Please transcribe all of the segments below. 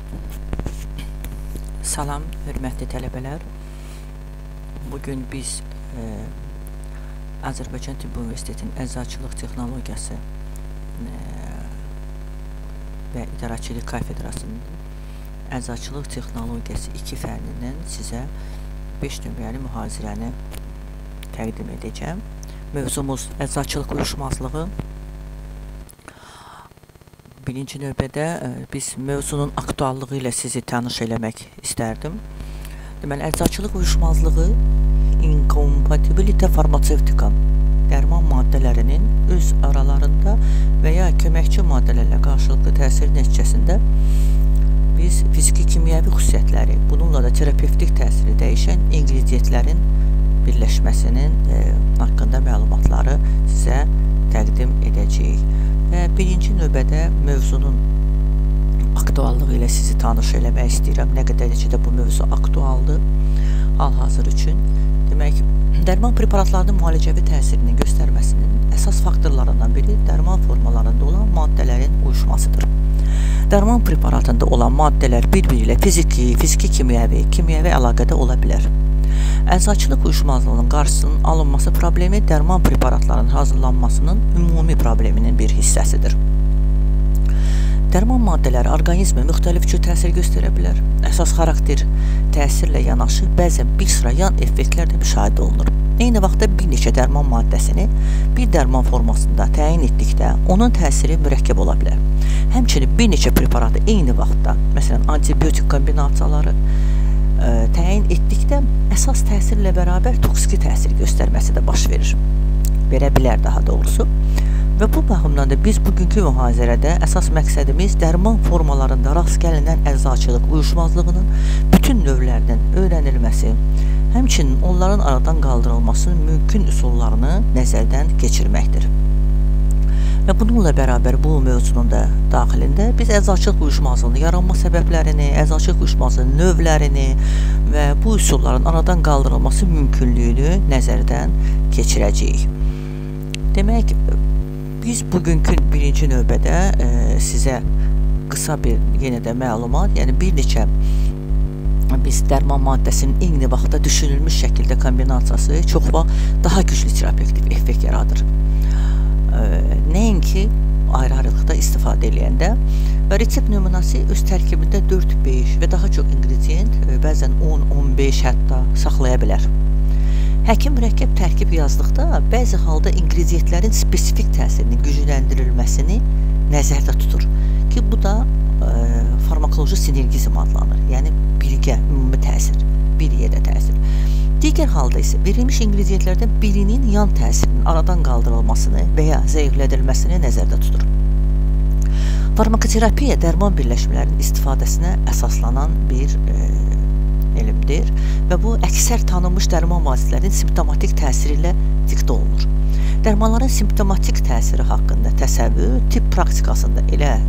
Salam, hörmətli tələbələr. Bugün biz Azərbaycan Tibb Universitetinin Əczaçılıq Texnologiyası və İdarəçilik Kafedrasının Əczaçılıq Texnologiyası 2 fənnindən sizə 5 nömrəli mühazirəni təqdim edəcəm. Mövzumuz əczaçılıq uyuşmazlığı. Birinci növbədə biz mövzunun aktuallığı ilə sizi tanış eləmək istərdim. Deməli, əczaçılıq uyuşmazlığı incompatibility pharmaceutica dərman maddələrinin öz aralarında və ya köməkçi maddələrlə qarşılıqlı təsir nəticəsində biz fiziki-kimyəvi xüsusiyyətləri, bununla da terapevtik təsiri dəyişən ingrediyentlərin birləşməsinin haqqında məlumatları sizə təqdim edəcəyik. Və birinci növbədə mövzunun aktuallığı ilə sizi tanış eləmək istəyirəm. Nə qədər də bu mövzu aktualdır hal-hazır üçün. Demək, dərman preparatlarının müalicəvi təsirinin göstərməsinin əsas faktorlarından biri dərman formalarında olan maddələrin uyuşmasıdır. Dərman preparatında olan maddələr bir-biri ilə fiziki-kimyəvi əlaqədə ola bilər. Əczaçılıq uyuşmazlığının qarşısının alınması problemi dərman preparatlarının hazırlanmasının ümumi probleminin bir hissəsidir. Dərman maddələri orqanizmə müxtəlif cür təsir göstərə bilər. Əsas xarakter təsirlə yanaşı bəzən bir sıra yan effektlər də müşahidə olunur. Eyni vaxtda bir neçə dərman maddəsini bir dərman formasında təyin etdikdə onun təsiri mürəkkəb ola bilər. Həmçinin bir neçə preparatı eyni vaxtda, məsələn antibiotik kombinasiyaları təyin etdikdə əsas təsirlə bərabər toksiki təsir göstərməsi də baş verir. Verə bilər daha doğrusu. Və bu baxımdan da biz bugünkü mühazirədə əsas məqsədimiz dərman formalarında rast gəlinən əczaçılıq uyuşmazlığının bütün növlərdən öyrənilməsi, həmçinin onların aradan qaldırılmasının mümkün üsullarını nəzərdən keçirməkdir. Və bununla bərabər bu mövzunun da daxilində biz əczaçılıq uyuşmazlığının yaranma səbəblərini, əczaçılıq uyuşmazlığının növlərini və bu üsulların aradan qaldırılması mümkünlüyünü nəzərdən keçirəcəyik. Demək, biz bugünkü birinci növbədə sizə qısa bir yenə də məlumat, yəni bir neçə biz dərman maddəsinin eyni vaxtda düşünülmüş şəkildə kombinasiyası çox vaxt daha güclü terapevtik effekt yaradır. Nəinki ayrı-ayrılıqda istifadə eləyəndə və resept nümunəsi öz tərkibində 4-5 və daha çox ingredient, bəzən 10-15 hətta saxlaya bilər. Həkim mürəkkəb tərkib yazdıqda bəzi halda ingrediyentlərin spesifik təsirinin gücləndirilməsini nəzərdə tutur ki, bu da farmakoloji sinergizm adlanır, yəni birgə ümumi təsir, bir yerdə təsir. Digər halda isə verilmiş ingrediyentlərdən birinin yan təsirinin aradan qaldırılmasını və ya zəiflədilməsini nəzərdə tutur. Farmakoterapiya dərman birləşmələrinin istifadəsinə əsaslanan bir elmdir və bu əksər tanınmış dərman vasitələrinin simptomatik təsiri ilə diktə olunur. Dərmanların simptomatik təsiri haqqında təsəvvür, tibb praktikasında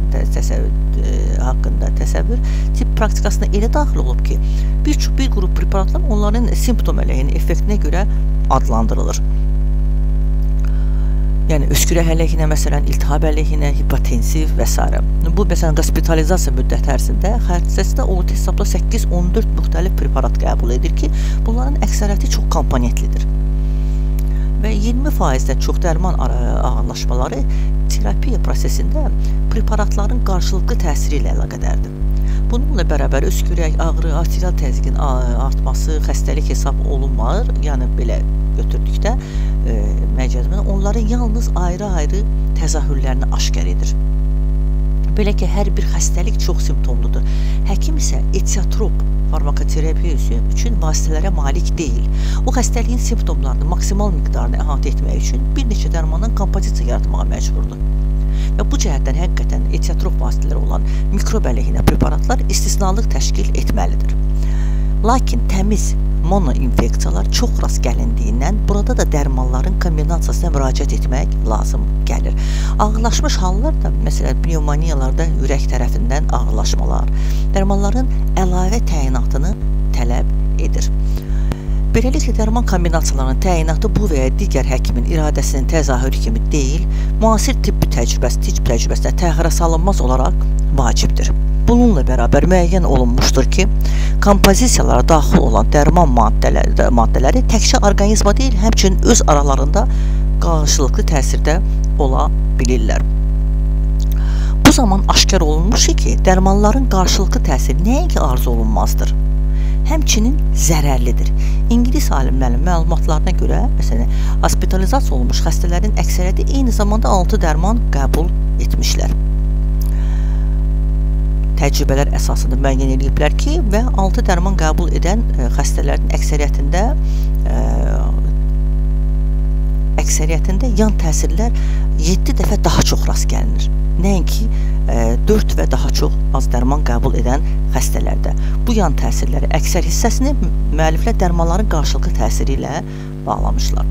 tibb praktikasında elə daxil olub ki, bir qrup preparatlar onların simptom əleyhinə effektinə görə adlandırılır. Yəni, öskürək əleyhinə, məsələn, iltihab əleyhinə, hipotensiv və s. Bu, məsələn, hospitalizasiya müddəti ərzində xərcəsdə orta hesabda 8-14 müxtəlif preparat qəbul edir ki, bunların əksəriyyəti çox komponentlidir. Və 20%-dən çox dərman ağırlaşmaları terapiya prosesində preparatların qarşılıqlı təsiri ilə əlaqədardır. Bununla bərabər öskürək, ağrı, arterial təzyiqin artması xəstəlik hesab olunmır, yəni belə götürdükdə məcazmən onların yalnız ayrı-ayrı təzahürlərini aşkar edir. Belə ki, hər bir xəstəlik çox simptomludur. Həkim isə etiatrop farmakoterapiya üçün vasitələrə malik deyil. O xəstəliyin simptomlarını maksimal miqdarını əhatə etmək üçün bir neçə dərmandan kompozisiya yaratmağa məcburdur. Və bu cəhətdən həqiqətən etiatrop vasitələri olan mikrob əleyhinə preparatlar istisnalıq təşkil etməlidir. Lakin təmiz monoinfeksiyalar çox rast gəlindiyindən burada da dərmanların kombinasiyasına müraciət etmək lazım gəlir. Ağırlaşmış hallar da, məsələn, pneumoniyalarda ürək tərəfindən ağırlaşmalar, dərmanların əlavə təyinatını tələb edir. Beləliklə, dərman kombinasiyalarının təyinatı bu və ya digər həkimin iradəsinin təzahürü kimi deyil, müasir tibbi təcrübəsinə təxirə salınmaz olaraq vacibdir. Bununla bərabər müəyyən olunmuşdur ki, kompozisiyalara daxil olan dərman maddələri təkcə orqanizma deyil, həmçinin öz aralarında qarşılıqlı təsirdə ola bilirlər. Bu zaman aşkar olunmuş ki, dərmanların qarşılıqlı təsiri nəinki arzu olunmazdır, həmçinin zərərlidir. İngilis alimlərinin məlumatlarına görə, məsələn, hospitalizasiya olmuş xəstələrin əksəriyyəti eyni zamanda 6 dərman qəbul etmişlər. Təcrübələr əsasında müəyyən ediblər ki, və 6 dərman qəbul edən xəstələrin əksəriyyətində yan təsirlər 7 dəfə daha çox rast gəlinir. Nəinki 4 və daha çox az dərman qəbul edən xəstələrdə. Bu yan təsirləri əksər hissəsini müəlliflər dərmanların qarşılıqlı təsiri ilə bağlamışlar.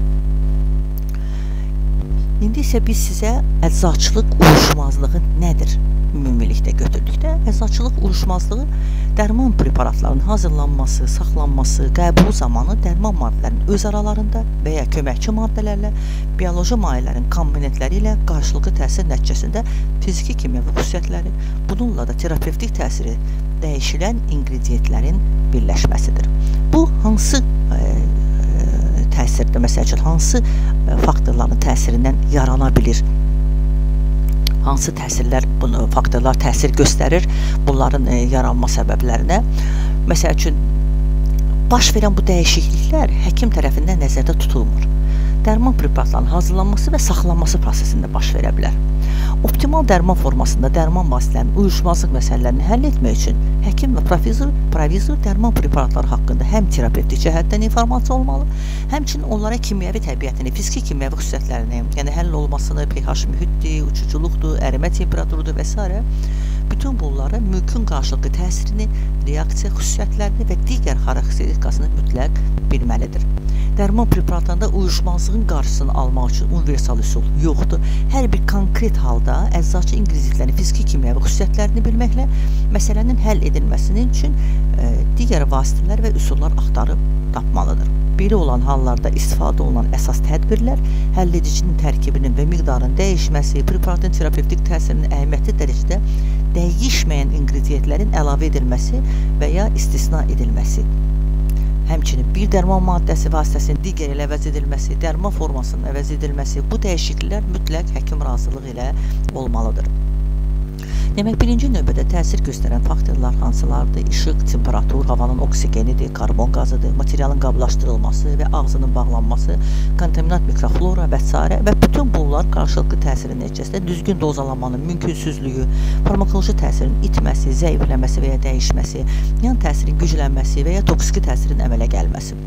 İndi isə biz sizə əczaçılıq uyuşmazlığı nədir ümumilikdə götürdükdə? Əczaçılıq uyuşmazlığı dərman preparatlarının hazırlanması, saxlanması, qəbulu zamanı dərman maddələrinin öz aralarında və ya köməkçi maddələrlə, bioloji mayelərin komponentləri ilə qarşılıqlı təsir nəticəsində fiziki kimyəvi xüsusiyyətləri, bununla da terapevtik təsiri dəyişilən ingrediyentlərin birləşməsidir. Bu, hansı təsirdə, məsəl üçün, hansı faktorların təsirindən yarana bilir? Hansı faktorlar təsir göstərir bunların yaranma səbəblərinə? Məsəl üçün, baş verən bu dəyişikliklər həkim tərəfindən nəzərdə tutulmur. Dərman preparatlarının hazırlanması və saxlanması prosesində baş verə bilər. Optimal dərman formasında dərman vasitələrinin uyuşmazlıq məsələlərini həll etmək üçün həkim və provizor dərman preparatları haqqında həm terapevtik cəhətdən informasiya olmalı, həmçinin onlara kimyəvi təbiətini, fiziki kimyəvi xüsusiyyətlərini, yəni həll olmasını, pH mühitdir, uçuculuqdur, ərimə temperaturudur və s. bütün bunları mümkün qarşılıqlı təsirini, reaksiya xüsusiyyətlərini və digər xarakteristikasını mütləq bilməlidir. Dərman preparatlarında uyuşmazlığın qarşısını almaq üçün universal üsul yoxdur. Hər bir konkret halda əczaçı ingrediyentlərin fiziki kimyəvi xüsusiyyətlərini bilməklə məsələnin həll edilməsinin üçün digər vasitələr və üsullar axtarıb tapmalıdır. Belə olan hallarda istifadə olunan əsas tədbirlər həlledicinin tərkibinin və miqdarının dəyişməsi, preparatın terapevtik təsirinin əhəmiyyətli dərəcədə dəyişməyən ingrediyentlərin əlavə edilməsi və ya istisna edilməsi. Həmçinin bir dərman maddəsi vasitəsinin digər ilə əvəz edilməsi, dərman formasının əvəz edilməsi, bu dəyişikliklər mütləq həkim razılığı ilə olmalıdır. Demək, birinci növbədə təsir göstərən faktorlar hansılardır? İşıq, temperatur, havanın oksigenidir, karbon qazıdır, materialın qablaşdırılması və ağzının bağlanması, kontaminant mikroflora və s. və bütün bunlar qarşılıqlı təsirin nəticəsində düzgün dozalamanın mümkünsüzlüyü, farmakoloji təsirin itməsi, zəifləməsi və ya dəyişməsi, yan təsirin güclənməsi və ya toksiki təsirin əmələ gəlməsi.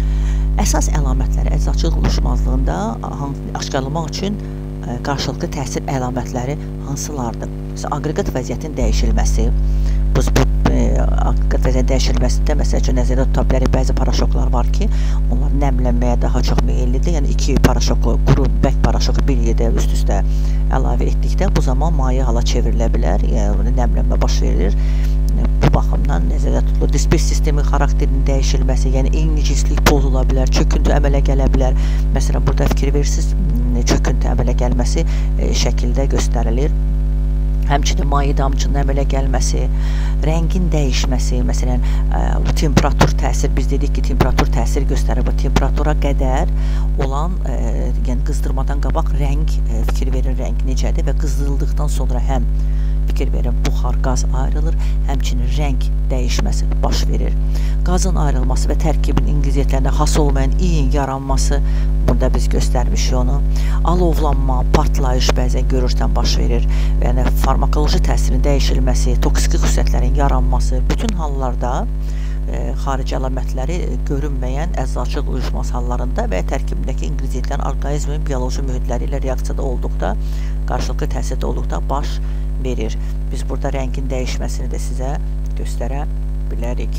Əsas əlamətləri əczaçılıq uyuşmazlığında aşkarlamaq üçün qarşılıqlı təsir əlamətləri hansılardır? Aqreqat vəziyyətin dəyişilməsi. Bu aqreqat vəziyyətin dəyişilməsində məsəl üçün nəzərdə tuta bilərik, bəzi paraşoklar var ki, onlar nəmlənməyə daha çox meyillidir. Yəni 2 paraşoku, quru bərk paraşoku bir yerdə üst-üstə əlavə etdikdə bu zaman maye hala çevrilə bilər, yəni nəmlənmə baş verir. Bu baxımdan nəzərdə tutulur. Dispersiv sistemin xarakterinin dəyişilməsi, yəni eyni cinslik pozula bilər, çöküntü əmələ gələ bilər. Məsələn, burada fikir verirsiniz, çöküntü əmələ gəlməsi şəkildə göstərilir. Həmçinin maye damcının əmələ gəlməsi, rəngin dəyişməsi, məsələn, temperatur təsir, biz dedik ki, temperatur təsir göstərir. Bu temperatura qədər olan, yəni qızdırmadan qabaq rəng, fikir verir rəng necədir və qızdırıldıqdan sonra həm fikir verin, buxar, qaz ayrılır, həmçinin rəng dəyişməsi baş verir. Qazın ayrılması və tərkibin ingrediyentlərində xas olmayan iyin yaranması, burada biz göstərmişik onu. Alovlanma, partlayış bəzən görürsən baş verir. Yəni, farmakoloji təsirin dəyişilməsi, toksiki xüsusiyyətlərin yaranması, bütün hallarda xarici əlamətləri görünməyən əczaçılıq uyuşmaz hallarında və tərkibindəki ingrediyentlərin orqanizmin bioloji mühitləri ilə reaksiyada olduqda, qarşılıqlı təsirdə olduqda baş verir. Biz burada rəngin dəyişməsini də sizə göstərə bilərik.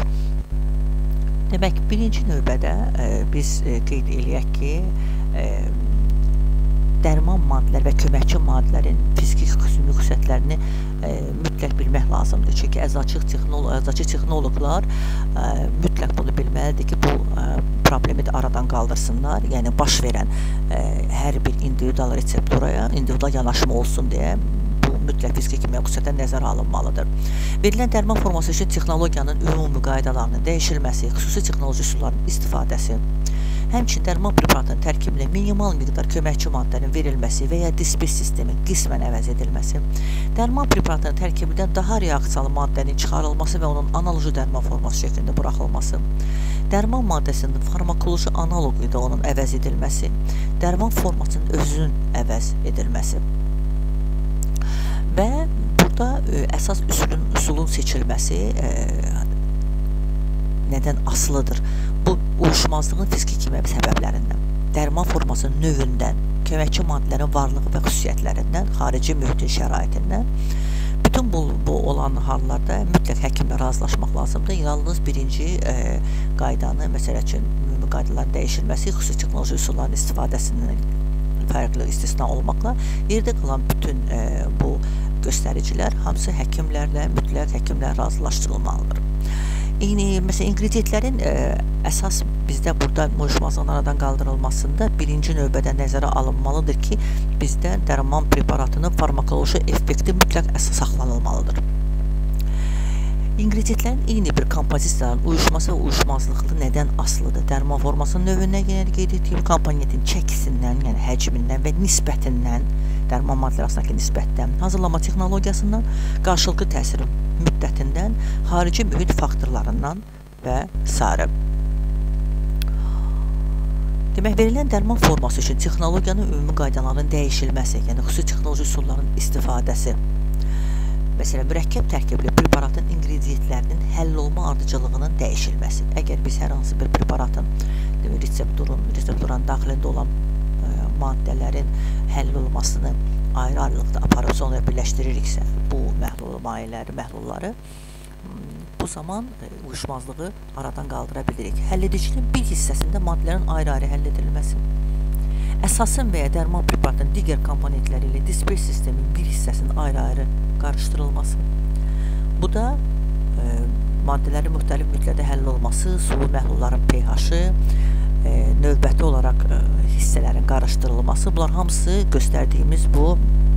Demək, birinci növbədə biz qeyd eləyək ki, dərman maddələri və köməkçi maddələrin fiziki xüsusiyyətlərini mütləq mütləq bilmək lazımdır. Çünki əzacıq texnoloqlar mütləq bunu bilməlidir ki, bu problemi də aradan qaldırsınlar. Yəni baş verən hər bir individual reseptoraya individual yanaşma olsun deyə bu mütləq fiziki kimya xüsusiyyətən nəzərə alınmalıdır. Verilən dərman forması üçün texnologiyanın ümumi qaydalarının dəyişilməsi, xüsusi texnoloji üsulların istifadəsi, həmçinin dərman preparatının tərkibində minimal miqdar köməkçi maddənin verilməsi və ya dispers sistemin qismən əvəz edilməsi, dərman preparatının tərkibindən daha reaksiyalı maddənin çıxarılması və onun analoji dərman forması şəklində buraxılması, dərman maddəsinin farmakoloji analoqu ilə onun əvəz edilməsi, dərman formasının özünün əvəz edilməsi. Və burada əsas üsulun seçilməsi nədən asılıdır? Bu, uyuşmazlığın fiziki kimya səbəblərindən, dərman formasının növündən, köməkçi maddələrin varlığı və xüsusiyyətlərindən, xarici mühitin şəraitindən, bütün bu olan hallarda mütləq həkimlə razılaşmaq lazımdır. Yalnız birinci qaydanı, məsələ üçün, ümumi qaydaların dəyişilməsi, xüsusi texnoloji üsulların istifadəsinin fərqli istisna olmaqla, yerdə qalan bütün bu göstəricilər hamısı həkimlərlə, mütləq həkimlə razılaşdırılmalıdır. Məsələn, ingrediyentlərin əsas bizdə burada uyuşmazlığın aradan qaldırılmasında birinci növbədə nəzərə alınmalıdır ki, bizdə dərman preparatının farmakoloji effekti mütləq saxlanılmalıdır. İngrediyentlərin eyni bir kompozisiyanın uyuşması və uyuşmazlıqlı nədən asılıdır? Dərman formasının növündən qeyd etdiyim komponentin çəkisindən, yəni həcmindən və nisbətindən, dərman maddeləri arasındakı nisbətdən, hazırlama texnologiyasından, qarşılıqlı təsir müddətindən, xarici mühit faktorlarından və s. Demək, verilən dərman forması üçün texnologiyanın ümumi qaydalarının dəyişilməsi, yəni xüsusi texnoloji üsulların istifadəsi, məsələn, mürəkkəb tərkibli preparatın ingrediyentlərinin həll olma ardıcılığının dəyişilməsi. Əgər biz hər hansı bir preparatın reseptorun daxilində olan maddələrin həll olmasını ayrı-ayrılıqda aparıb sonra birləşdiririksə bu məhlulları, bu zaman uyuşmazlığı aradan qaldıra bilirik. Həlledicinin bir hissəsində maddələrin ayrı-ayrı həll edilməsi, əsasın və ya dərman preparatının digər komponentləri ilə dispers sistemin bir hissəsinin ayrı-ayrı qarışdırılması, bu da maddələrin müxtəlif müddətdə həll olması, sulu məhlulların pH-ı, növbəti olaraq hissələrin qarışdırılması, bunlar hamısı göstərdiyimiz bu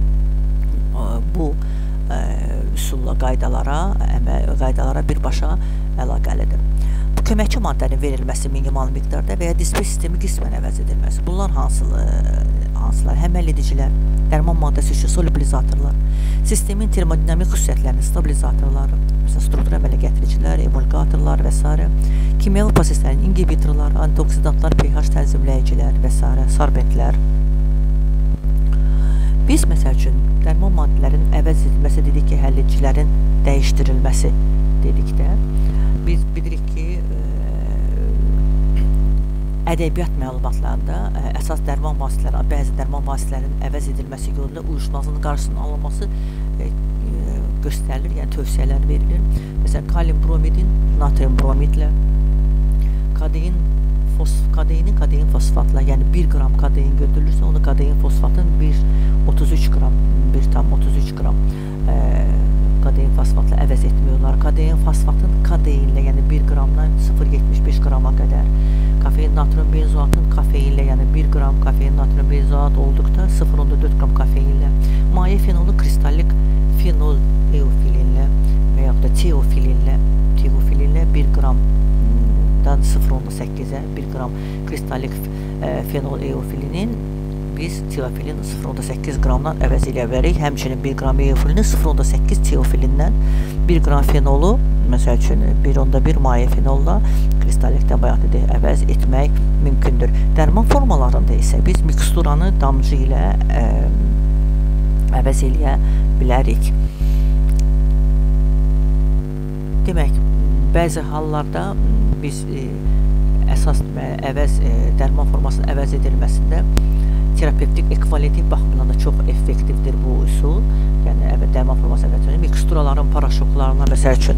üsulla qaydalara birbaşa əlaqəlidir. Bu köməkçi maddənin verilməsi minimal miqdarda və ya dispers sistemi qismən əvəz edilməsi. Bunlar hansılar? Həm həlledicilər, dərman maddəsi üçün solubilizatorlar, sistemin termodinamik xüsusiyyətlərinin stabilizatorları, məsələn, struktur əmələ gətiricilər, emulgatorlar və s. kimyəvi proseslərin inhibitorlar, antioksidantlar, pH tənzimləyicilər və s. sorbentlər. Biz, məsəl üçün, dərman maddələrin əvəz edilməsi dedik ki, həlledicilərin dəyişdirilməsi dedikdə, biz bilirik ki, ədəbiyyat məlumatlarında əsas dərman vasitələri, bəzi dərman vasitələrinin əvəz edilməsi yolunda uyuşmazlığın qarşısının alınması göstərilir, yəni tövsiyələr verilir. Məsələn, kalium bromidin natrium bromidlə, kadein fosfatla, yəni 1 qram kadein götürülürsə, onu kadein fosfatın 1,33 qram, 1,33 qram kadein fosfatla əvəz etmiyorlar. Kadein fosfatın kadeinlə, yəni 1 qramdan 0,75 qrama qədər, kafein natrium benzoatın kafeinlə, yəni 1 qram kafein natrium benzoat olduqda 0,4 qram kafeinlə, maye fenolu kristallik fenol eofilinlə və yaxud da teofilinlə 1 qramdan 0,8-ə 1 qram kristallik fenol eofilinin biz teofilin 0,8 qramdan əvəz edə bilərik. Həmçinin 1 qram eofilini 0,8 teofilindən 1 qram fenolu, məsəl üçün 1,1 maye fenolla kristallikdən bayaq dedik, əvəz etmək mümkündür. Dərman formalarında isə biz miksturanı damcı ilə əvəz eləyə bilərik. Demək, bəzi hallarda biz əsas dərman formasının əvəz edilməsində terapevtik ekvivalentik baxımından da çox effektivdir bu üsul. Yəni, dərman forması əvəz edilir. Miksturaların paraşoklarına, məsəl üçün,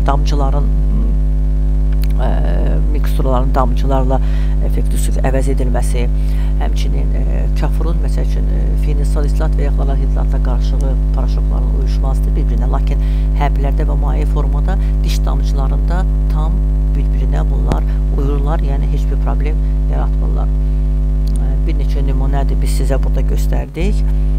damcılarla effektiv əvəz edilməsi, həmçinin kafurun, məsəl üçün, fenilsalilat və yaxud hidratla qarşılığı paraşoklarla uyuşmazdır bir-birinə. Lakin həblə sadə və maye formada diş damcılarında tam bir-birinə bunlar uyurlar, yəni heç bir problem yaratmırlar. Bir neçə nümunədir biz sizə burada göstərdik.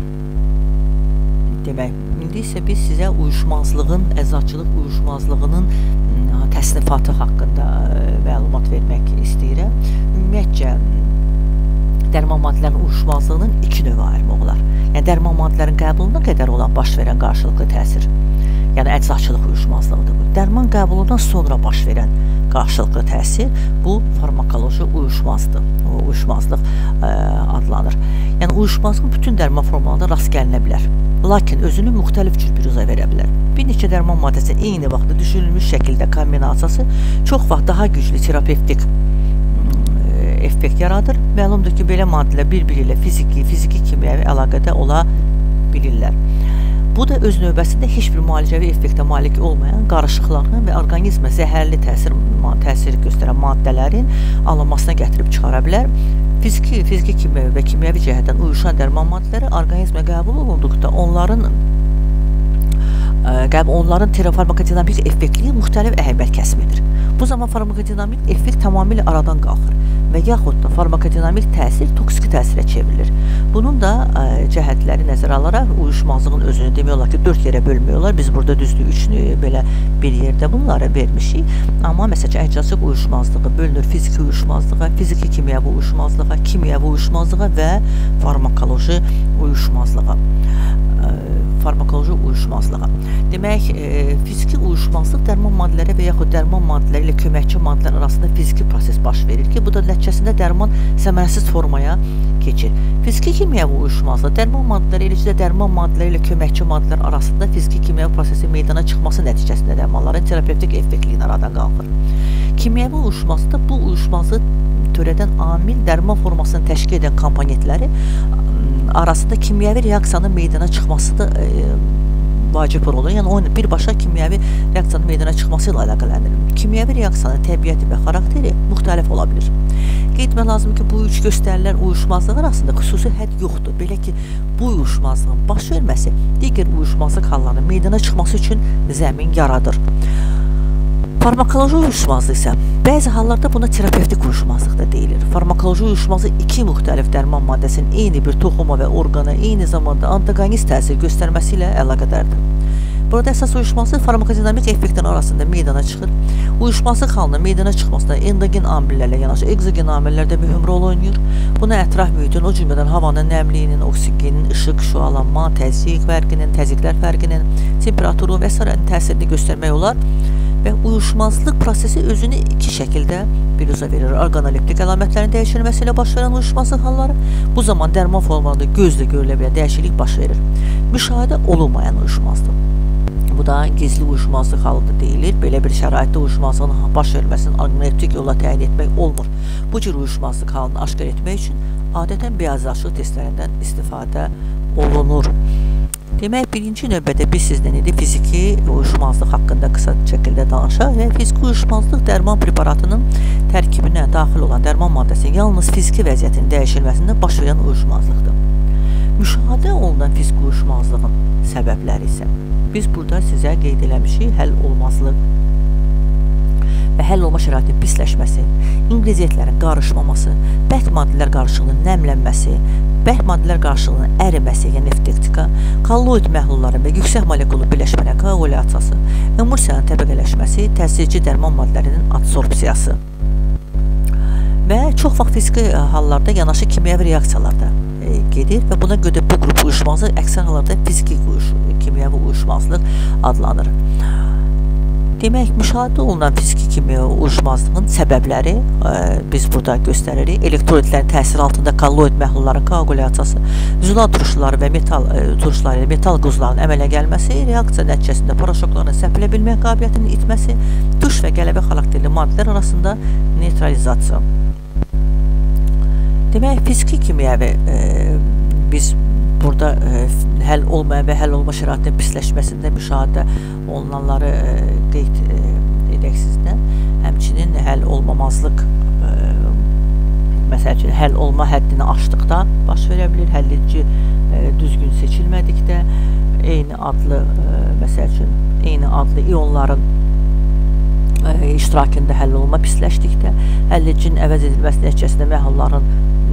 Demək, indi isə biz sizə uyuşmazlığın, əczaçılıq uyuşmazlığının təsnifatı haqqında məlumat vermək istəyirəm. Ümumiyyətcə, dərman maddələrinin uyuşmazlığının iki növü ayırmaq olar. Yəni, dərman maddələrin qəbuluna qədər olan baş verən qarşılıqlı təsir, yəni əczaçılıq uyuşmazlığıdır bu. Dərman qəbulundan sonra baş verən qarşılıqlı təsir, bu farmakoloji uyuşmazlıq adlanır. Yəni, uyuşmazlıq bütün dərman formalarında rast gəlinə bilər. Lakin özünü müxtəlif cür bürüza verə bilər. Bir neçə dərman maddəsi eyni vaxtda düşünülmüş şəkildə kombinasiyası çox vaxt daha güclü terapevtik effekt yaradır. Məlumdur ki, belə maddələr bir-biri ilə fiziki, kimyəvi əlaqədə ola bilirlər. Bu da öz növbəsində heç bir müalicəvi effektə malik olmayan qarışıqların və orqanizmə zəhərli təsir göstərən maddələrin alınmasına gətirib çıxara bilər. Fiziki, kimyəvi və kimyəvi cəhətdən uyuşan dərman maddələri orqanizmə qəbul olunduqda onların farmakodinamik effektliyi müxtəlif əhəmiyyət kəsb edir. Bu zaman farmakodinamik effekt tamamilə aradan qalxır və yaxud da farmakodinamik təsir toksiki təsirə çevrilir. Bunun da cəhətləri nəzərə alaraq uyuşmazlığın özünü demək olar ki, 4 yerə bölmüyorlar. Biz burada düzdür 3 belə bir yerdə bunları vermişik. Amma məsələn, əczaçılıq uyuşmazlığı bölünür fiziki uyuşmazlığa, fiziki kimyəvi uyuşmazlığa, kimyəvi uyuşmazlığa və farmakoloji uyuşmazlığa. Demək, fiziki uyuşmazlıq dərman maddələri və yaxud dərman maddələri ilə köməkçi maddələr arasında fiziki proses baş verir ki, bu da nəticəsində dərman səmərəsiz formaya keçir. Fiziki kimyəvi uyuşmazlıq dərman maddələri, eləcə də dərman maddələri ilə köməkçi maddələr arasında fiziki kimyəvi prosesin meydana çıxması nəticəsində dərmanların terapevtik effektliyin aradan qalxır. Kimyəvi uyuşmazlıqda bu uyuşmazlığı törədən amil dərman formasını təşkil edən komponentləri arasında kimyəvi reaksiyanın meydana çıxması da vacib olur. Yəni, o birbaşa kimyəvi reaksiyanın meydana çıxması ilə əlaqələndirir. Kimyəvi reaksiyanın təbiəti və xarakteri müxtəlif ola bilir. Qeyd etmək lazım ki, bu üç göstərilən uyuşmazlıq arasında xüsusi hədd yoxdur. Belə ki, bu uyuşmazlığın baş verməsi digər uyuşmazlıq hallarının meydana çıxması üçün zəmin yaradır. Farmakoloji uyuşmazlıq isə bəzi hallarda buna terapevtik uyuşmazlıq da deyilir. Farmakoloji uyuşmazlıq iki müxtəlif dərman maddəsinin eyni bir toxuma və orqana eyni zamanda antagonist təsir göstərməsi ilə əlaqədardır. Burada əsas uyuşmazlıq farmakodinamik effektin arasında meydana çıxır. Uyuşmazlıq halının meydana çıxmasında endogen amillərlə yanaşı eksogen amillər də mühüm rol oynayır. Buna ətraf mühitin, o cümlədən havanın nəmliyinin, oksigenin, işıq, şüalanma, təzyiq fərqinin, təzyiqlər fərqinin, temperaturu və s. təsirini göstərmək olar. Və uyuşmazlıq prosesi özünü iki şəkildə bürüza verir. Orqanoleptik əlamətlərin dəyişilməsi ilə baş verən uyuşmazlıq halları, bu zaman dərman formalarında gözlə görülə bilən dəyişiklik baş verir. Müşahidə olunmayan uyuşmazlıq. Bu da gizli uyuşmazlıq halıdır deyilir. Belə bir şəraitdə uyuşmazlığın baş verməsinin orqanoleptik yolla təyin etmək olmur. Bu cür uyuşmazlıq halını aşkar etmək üçün adətən biyazlaşıq testlərindən istifadə olunur. Demək, birinci növbədə biz sizdən fiziki uyuşmazlıq haqqında qısa şəkildə danışaq və fiziki uyuşmazlıq dərman preparatının tərkibinə daxil olan dərman maddəsinin yalnız fiziki vəziyyətin dəyişilməsində baş verən uyuşmazlıqdır. Müşahidə olunan fiziki uyuşmazlığın səbəbləri isə biz burada sizə qeyd eləmişik həll olmazlıq və həll olma şəraitinin pisləşməsi, inqridientlərin qarışmaması, bərk maddələr qarışığının nəmlənməsi, bərk maddələr qarışığının əriməsi, yəni neftektika, kolloid məhlulların və yüksək molekullu birləşmənin koagulyasiyası, emulsiyanın təbəqələşməsi, təsirci dərman maddələrinin adsorpsiyası və çox vaxt fiziki hallarda yanaşı kimyəvi reaksiyalarda gedir və buna görə bu qrup uyuşmazlıq əksər hallarda fiziki kimyəvi uyuşmazlıq adlanır. Demək, müşahidə olunan fiziki kimyəvi uyuşmazlığın səbəbləri biz burada göstəririk. Elektrolitlərin təsiri altında kolloid məhlulların koagulyasiyası, zülan turşuları və metal quzların əmələ gəlməsi, reaksiya nəticəsində paraşokların səpilə bilmək qabiliyyətinin itməsi, tuş və qələbə xarakterli maddələr arasında neytralizasiya. Demək, fiziki kimyəvi biz burada həll olmayan və həll olma şəraitinin pisləşməsində müşahidə olunanları qeyd edək sizdən. Həmçinin həll olmamazlıq, məsəl üçün, həll olma həddini aşdıqda baş verə bilir, həlledici düzgün seçilmədikdə, eyni adlı məsəl üçün eyni adlı ionların iştirakında həll olma pisləşdikdə həllicinin əvəz edilməsi nəticəsində məhlulların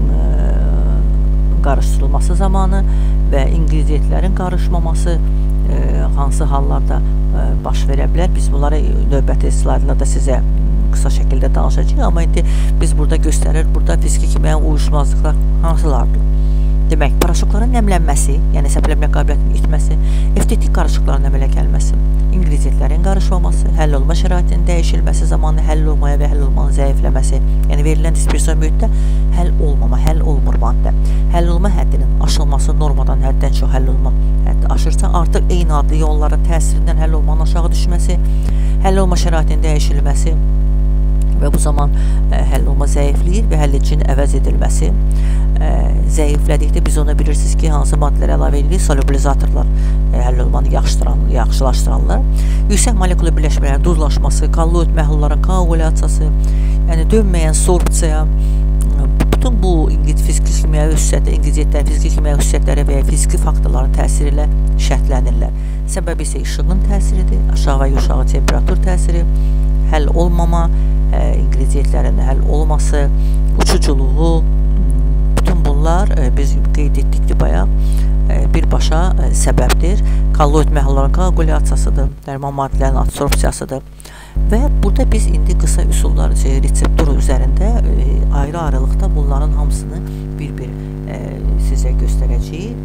qarışdırılması zamanı və inqridientlərin qarışmaması hansı hallarda baş verə bilər. Biz bunları növbəti slaydlarda sizə qısa şəkildə danışacağıq, amma indi biz burada göstərir, burada fiziki kimyəvi uyuşmazlıqlar hansılardır? Demək, paraşokların nəmlənməsi, yəni səpələmə qabiliyyətinin itməsi, FTT qarışıqların əmələ gəlməsi, inqridientlərin qarışmaması, həll olma şəraitinin dəyişilməsi zamanı həll olmaya və həll olmanın zəifləməsi, yəni verilən dispersiyon mühitdə həll olmama, həll olmur maddə, həll olma həddinin aşılması, normadan həddən çox həll olma həddi aşırsa, artıq eyni adlı ionların təsirindən həll olmanın aşağı düşməsi, həll olma şəraitinin dəyişilməsi və bu zaman həll olma zəifləyir və həllicinin əvəz edilməsi zəiflədikdə biz ona bilirsiniz ki, hansı maddələr əlavə edilir, solubilizatorlar həll olmanı yaxşılaşdıranlar, yüksək molekulu birləşmələrin duzlaşması, kolloid məhlulların koagulyasiyası, yəni dönməyən sorpsiya, bütün bu fiziki kimyəvi xüsusiyyətlər, inqridientlərin fiziki kimyəvi xüsusiyyətləri və ya fiziki faktorların təsiri ilə şərtlənirlər. Səbəbi isə işığın təsiridir, aşağı və yuxarı temperatur təsiri, həll olmama, inqridientlərin həll olması, uçuculuğu, bütün bunlar biz qeyd etdikdir bayaq birbaşa səbəbdir. Kolloid məhlulların koagulyasiyasıdır, dərman maddələrin adsorpsiyasıdır və burada biz indi qısa üsullar reseptor üzərində ayrı-ayrılıqda bunların hamısını bir-bir sizə göstərəcəyik.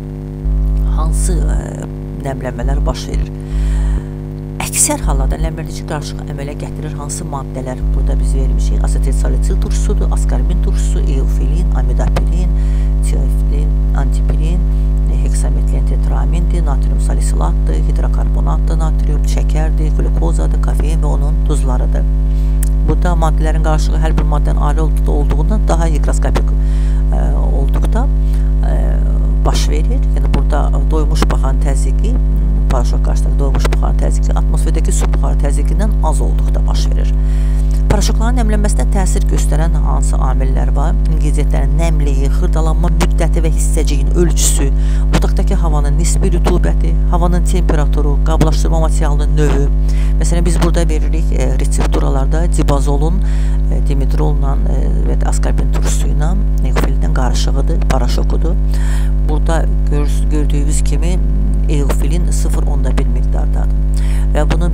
Hansı nəmlənmələr baş verir? Əksər hallarda nəmlədici qarışıq əmələ gətirir hansı maddələr burada biz vermişik? Asetilsalisil turşusudur, askorbin turşusu, eofilin, amidapilin, tiofilin, antipilin, heksametilin tetramindir, natrium salisilatdır, hidrokarbonatdır, natrium şəkərdir, glukozadır, kafein və onun duzlarıdır. Burada maddələrin qarışığı hər bir maddənin ayrı olduğundan daha higroskopik olduqda baş verir. Yəni burada doymuş buxarın təzyiqi, paraşok qarşısında doymuş buxarın təzyiqi atmosferdəki su buxarı təzyiqindən az olduqda baş verir. Paraşokların nəmlənməsinə təsir göstərən hansı amillər var? İnqridientlərin nəmliyi, xırdalanma müddəti və hissəciyin ölçüsü, otaqdakı havanın nisbi rütubəti, havanın temperaturu, qablaşdırma materialının növü. Məsələn, biz burada veririk resepturalarda dibazolun dimidrolla və askorbin turşusu ilə eofilin qarışığıdır, paraşokudur. Burada gördüyünüz kimi eofilin 0,1 miqdardadır və bunun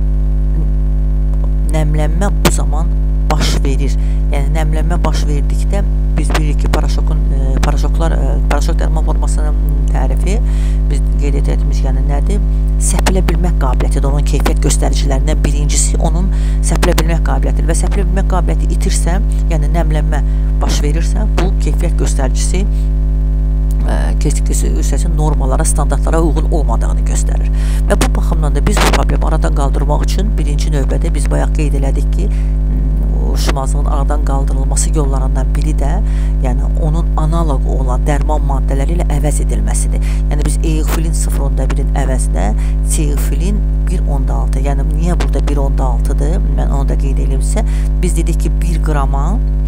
nəmlənmə bu zaman baş verir. Yəni nəmlənmə baş verdikdə biz bilirik ki, paraşok dərman formasının tərifi biz qeyd etmiş, yəni nədir? Səpilə bilmək qabiliyyətidir. Onun keyfiyyət göstəricilərindən birincisi onun səpilə bilmək qabiliyyətidir və səpilə bilmək qabiliyyəti itirsə, yəni nəmlənmə baş verirsə, bu keyfiyyət göstəricisi normalara, standartlara uyğun olmadığını göstərir. Və bu baxımdan da biz bu problemi aradan qaldırmaq üçün birinci növbədə biz bayaq qeyd elədik ki, uyuşmazlığın aradan qaldırılması yollarından biri də yəni onun analoqu olan dərman maddələri ilə əvəz edilməsidir. Yəni biz eofilin 0,1-in əvəzinə teofilin 1,6, yəni niyə burada 1,6-dır? Mən onu da qeyd edimsə, biz dedik ki 1 qrama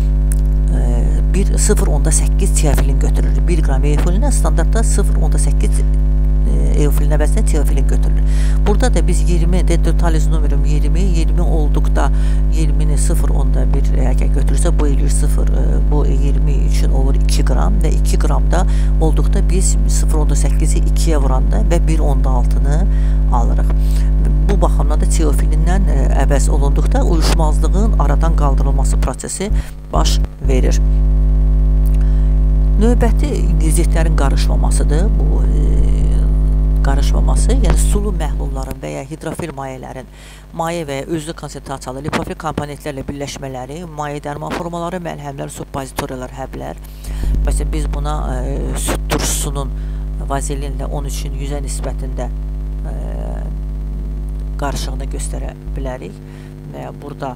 0,8 teofilin götürülür. 1 qram eofilinə standartda 0,8 eofilin əvəzinə teofilin götürülür. Burada da biz 20, totaliz numerum 20 olduqda 20-ni 0,1 əgər götürürsə bu eləyir 0, bu 20 üçün olur 2 qram və 2 qramda olduqda biz 0,8-i 2-yə vuranda və 1,6-nı alırıq. Bu baxımdan da teofilindən əvəz olunduqda uyuşmazlığın aradan qaldırılması prosesi baş verir. Növbəti inqridientlərin qarışmamasıdır. Bu qarışmaması, yəni sulu məhlulların və ya hidrofil mayələrin maye və ya özlü konsentrasiyalı lipofil komponentlərlə birləşmələri, maye dərman formaları, məlhəmlər, suppozitoriyalar, həblər. Məsələn, biz buna süd turşusunun vazelinlə 13-ün 100-ə nisbətində qarışığını göstərə bilərik və burada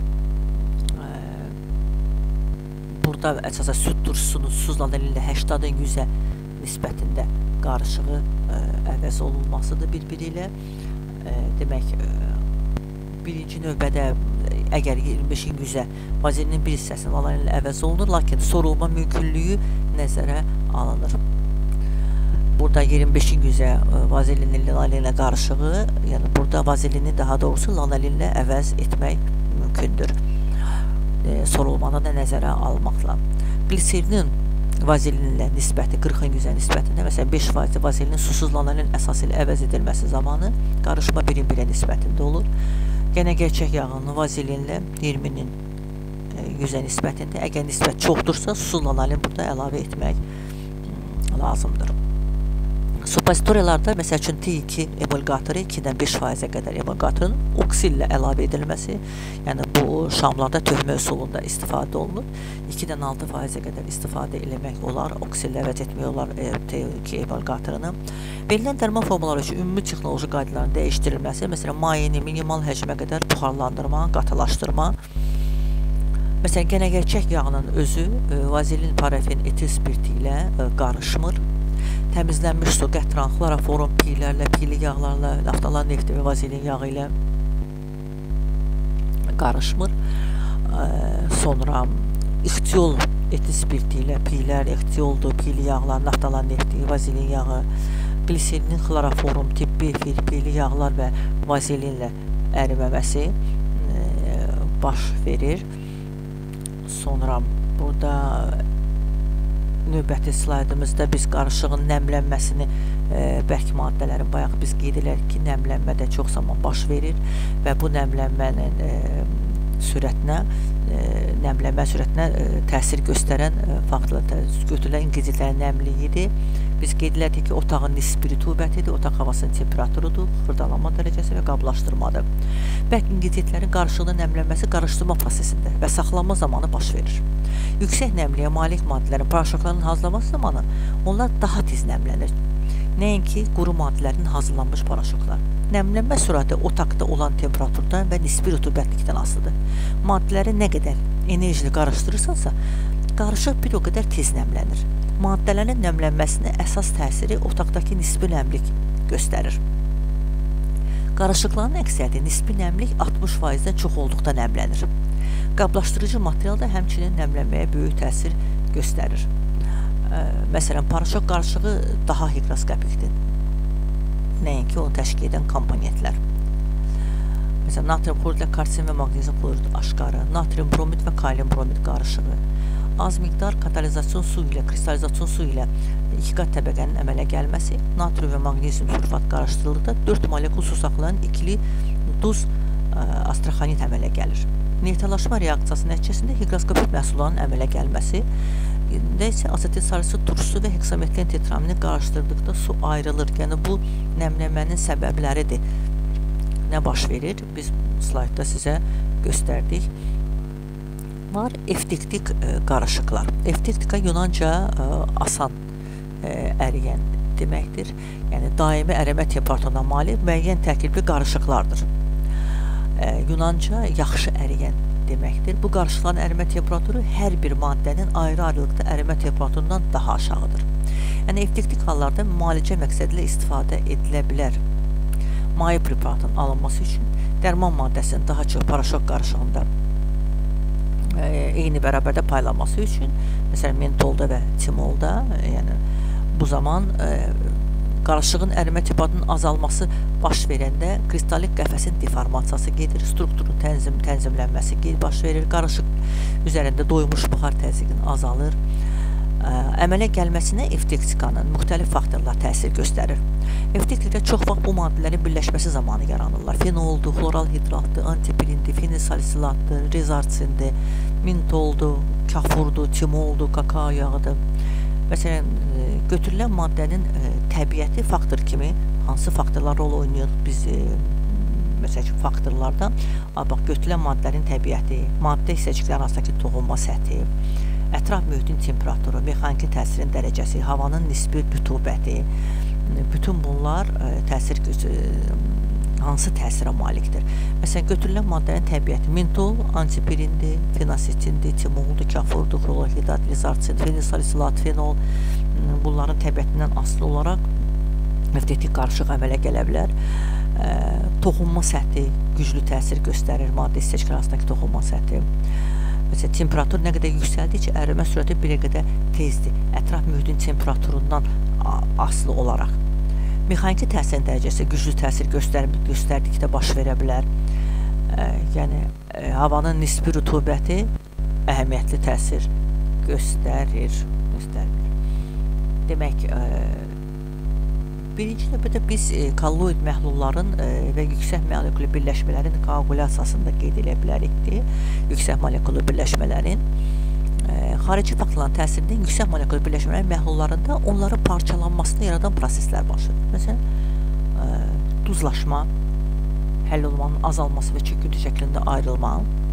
əsasən süd turşusunun suzlanılığıyla 80-ın 100-ə nisbətində qarışığı əvəz olunmasıdır bir-biri ilə. Demək, birinci növbədə əgər 25-in 100-ə vazelinin bir hissəsinin alan ilə əvəz olunur, lakin sorulma mümkünlüyü nəzərə alınır. burada 25'in yüzə vazelinli lanalinlə qarışığı, yəni burada vazelini daha doğrusu lanalinlə əvəz etmək mümkündür. Sorulmada da nəzərə almaqla. Gliserinin vazelinlə nisbəti 40-ın 100-ə nisbətində, məsələn 5% vazelinin susuz lanalin əsası ilə əvəz edilməsi zamanı qarışma 1-in 1-ə nisbətində olur. Yenə gerçək yağının vazelinlə 20-nin 100-ə nisbətində, əgər nisbət çoxdursa susuz lanalin burada əlavə etmək lazımdır. Supositoriyalarda məsəl üçün T2 emulqatoru 2-dən 5%-ə qədər emulqatorun oksil ilə əlavə edilməsi, yəni bu şamlarda töhmə üsulunda istifadə olunur. 2-dən 6%-ə qədər istifadə eləmək olar, oksil ilə əvəz etmək olar T2 emulqatorunu. Verilən dərman formaları üçün ümumi texnoloji qaydaların dəyişdirilməsi, məsələn mayeni minimal həcmə qədər buxarlandırma, qatılaşdırma. Məsələn, genəgerçək yağının özü vazelin, parafin, etil spirti ilə qarışmır. Təmizlənmiş su, qətran, xloroform, piylərlə, piyli yağlarla, naftalan nefti və vazelin yağı ilə qarışmır. Sonra ixtiyol etil spirti ilə piylər, ixtiyoldur, piyli yağlar, naftalan nefti, vazelin yağı, gliserinin xloroform, tibbi, piyli yağlar və vazelinlə əriməməsi baş verir. Sonra burada növbəti slaydımızda biz qarışığın nəmlənməsini, bərk maddələrin bayaq biz qeyd edək ki, nəmlənmədə çox zaman baş verir və bu nəmlənmənin sürətinə təsir göstərən faktorlar götürülən ingrediyentlərin nəmliyidir. Biz qeyd elədik ki, otağın nisbi rütubətidir, otaq havasının temperaturudur, xırdalanma dərəcəsi və qablaşdırmadır. Bərk ingrediyentlərin qarışığının nəmlənməsi qarışdırma prosesində və saxlanma zamanı baş verir. Yüksək nəmliyə malik maddələrin paraşoklarının hazırlanması zamanı onlar daha tez nəmlənir. Nəinki quru maddələrin hazırlanmış paraşoklar. Nəmlənmə sürəti otaqda olan temperaturdan və nisbi rütubətlikdən asılıdır. Maddələri nə qədər enerjili qarışdırırsansa, qarışıq bir o qədər tez nəmlənir. Maddələrin nəmlənməsinə əsas təsiri otaqdakı nisbi nəmlik göstərir. Qarışıqların əksəriyyəti nisbi nəmlik 60%-dən çox olduqda nəmlənir. Qablaşdırıcı material da həmçinin nəmlənməyə böyük təsir göstərir. Məsələn, paraşok qarışığı daha higroskopikdir, nəinki onu təşkil edən komponentlər. Məsələn, natrium klorid ilə kalsium və maqnezium klorid aşqarı, natrium bromid və kalium bromid qarışığı, az miqdar katalizasyon su ilə, kristalizasyon su ilə 2 qat təbəqənin əmələ gəlməsi, natrium və maqnezium sulfat qarışdırıldıqda 4 molekul su saxlayan ikili duz astraxanit əmələ gəlir. Neytrallaşma reaksiyası nəticəsində higroskopik məhsulların əmələ gəlməsi isə asetil sarısı turşusu və heksametlen tetramini qarışdırdıqda su ayrılır. Yəni bu nəmlənmənin səbəbləridir. Nə baş verir? Biz slaydda sizə göstərdik. Var eftiktik qarışıqlar. Eftiktika Yunanca asan əriyən deməkdir. Yəni daimi ərəmə temperaturuna malik müəyyən tərkibli qarışıqlardır. Yunanca yaxşı əriyən deməkdir. Bu qarışıqların ərimə temperaturu hər bir maddənin ayrı-ayrılıqda ərimə temperaturundan daha aşağıdır. Yəni eftiktik hallarda müalicə məqsədilə istifadə edilə bilər. Maye preparatının alınması üçün dərman maddəsinin daha çox paraşok qarışığında eyni bərabərdə paylanması üçün, məsələn, mentolda və timolda, yəni bu zaman qarışığın ərimə temperaturunun azalması baş verəndə kristalik qəfəsin deformasiyası gedir, strukturun tənzimlənməsi baş verir, qarışıq üzərində doymuş buxar təzyiqin azalır. Əmələ gəlməsinə eftiktikanın müxtəlif faktorlar təsir göstərir. Eftiktikdə çox vaxt bu maddələrin birləşməsi zamanı yaranırlar. Fenoldur, xloral hidratdır, antipirindir, fenilsalisilatdır, rezarsindir, mintoldur, kafurdur, timoldur, kakao yağıdır. Məsələn, götürülən maddənin təbiəti faktor kimi hansı faktorlar rol oynayır? Biz məsələn, faktorlardan götürülən maddələrin təbiəti, maddə hissəcikləri arasındakı toxunma səthi, ətraf mühitin temperaturu, mexaniki təsirin dərəcəsi, havanın nisbi rütubəti, bütün bunlar hansı təsirə malikdir? Məsələn, götürülən maddənin təbiəti mentol, antipirindir, fenasetindir, timoldur, kafurdur, xloral hidrat, rezarsin, fenilsalisilat, fenol, bunların təbiətindən asılı olaraq eftiktik qarışıq əmələ gələ bilər. Toxunma səthi güclü təsir göstərir, maddə hissəcikləri arasındakı toxunma səthi. Məsələn, temperatur nə qədər yüksəldikcə ərimə sürəti bir qədər tezdir. Ətraf mühitin temperaturundan aslı olaraq. Mexaniki təsirin dərəcəsi güclü təsir göstərdikdə baş verə bilər. Yəni, havanın nisbi rütubəti əhəmiyyətli təsir göstərir. Demək, birinci növbədə biz kolloid məhlulların və yüksək molekülü birləşmələrin koagulyasiyasında qeyd edə bilərikdir. Yüksək molekülü birləşmələrin xarici faktorların təsirində yüksək molekülü birləşmələrin məhlullarında onların parçalanmasını yaradan proseslər başlayır. Məsələn, duzlaşma, həll olmanın azalması və çöküntü şəklində ayrılma,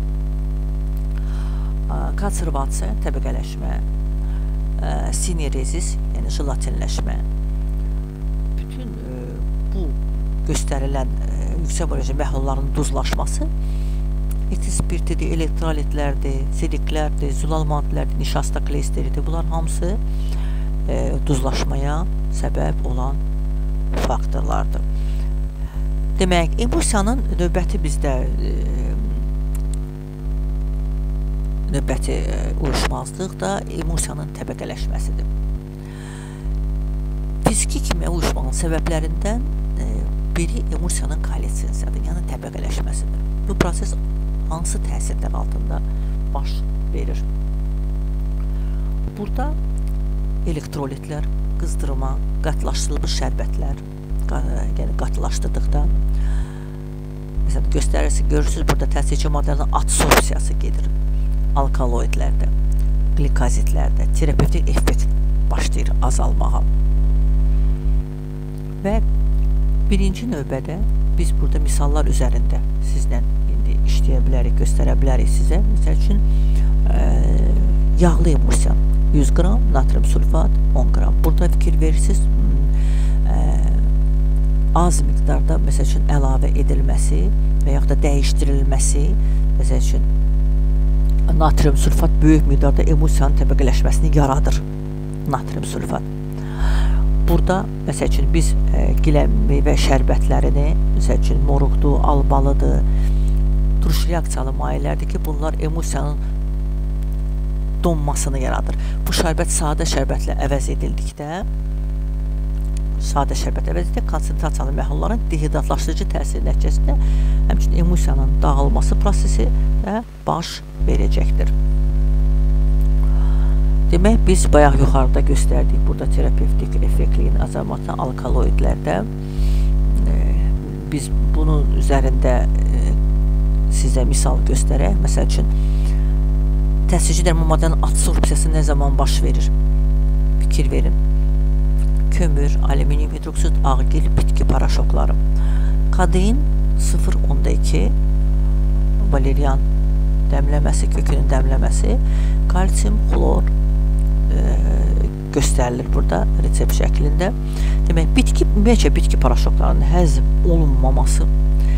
konservasiya, təbəqələşmə, sinerezis, yəni jelatinləşmə. Bütün bu göstərilən yüksək molekülü məhlulların duzlaşması etil spirtidir, elektrolitlərdir, siliklərdir, zülal maddələrdir, nişasta kleysteridir. Bunlar hamısı duzlaşmaya səbəb olan faktorlardır. Demək, emulsiyanın növbəti bizdə uyuşmazlıq da emulsiyanın təbəqələşməsidir. Fiziki kimya uyuşmağının səbəblərindən biri emulsiyanın koalessensiyadır, yəni təbəqələşməsidir. Bu proses hansı təsirlər altında baş verir? Burada elektrolitlər, qızdırma, qatılaşdırılmış şərbətlər, yəni qatılaşdırdıqda, məsələn, görürsünüz, burada təsirçi maddələrin adsorpsiyası gedir. Alkaloidlərdə, glikozitlərdə terapevtik effekt başlayır azalmağa. Və birinci növbədə biz burada misallar üzərində sizlə indi işləyə bilərik, göstərə bilərik sizə. Məsəl üçün, yağlı emulsiyan 100 qram, natrium sulfat 10 qram. Burada fikir verirsiniz, az miqdarda məsəl üçün əlavə edilməsi və yaxud da dəyişdirilməsi, məsəl üçün, natrium sulfat böyük miqdarda emulsiyanın təbəqələşməsini yaradır. Natrium sulfat. Burada, məsəl üçün, biz gilə meyvə şərbətlərini, məsəl üçün, moruqdur, albalıdır, turş reaksiyalı mayelərdir ki, bunlar emulsiyanın donmasını yaradır. Bu şərbət sadə şərbətlə əvəz edildikdə, konsentrasiyalı məhlulların dehidratlaşdırıcı təsiri nəticəsində həmçinin emulsiyanın dağılması prosesi də baş verəcəkdir. Demək, biz bayaq yuxarıda göstərdik burada terapevtik effektliyin azalması alkaloidlərdə. Biz bunun üzərində sizə misal göstərək. Məsəl üçün, təsirçi dərman maddənin adsorpsiyası nə zaman baş verir? Fikir verin. Kömür, alüminium hidroksid, ağgil, bitki paraşokları. Kadein 0,2, valerian dəmləməsi, kökünün dəmləməsi, kalsium, xlor göstərilir burada resept şəklində. Demək, bitki paraşoklarının həzm olunmaması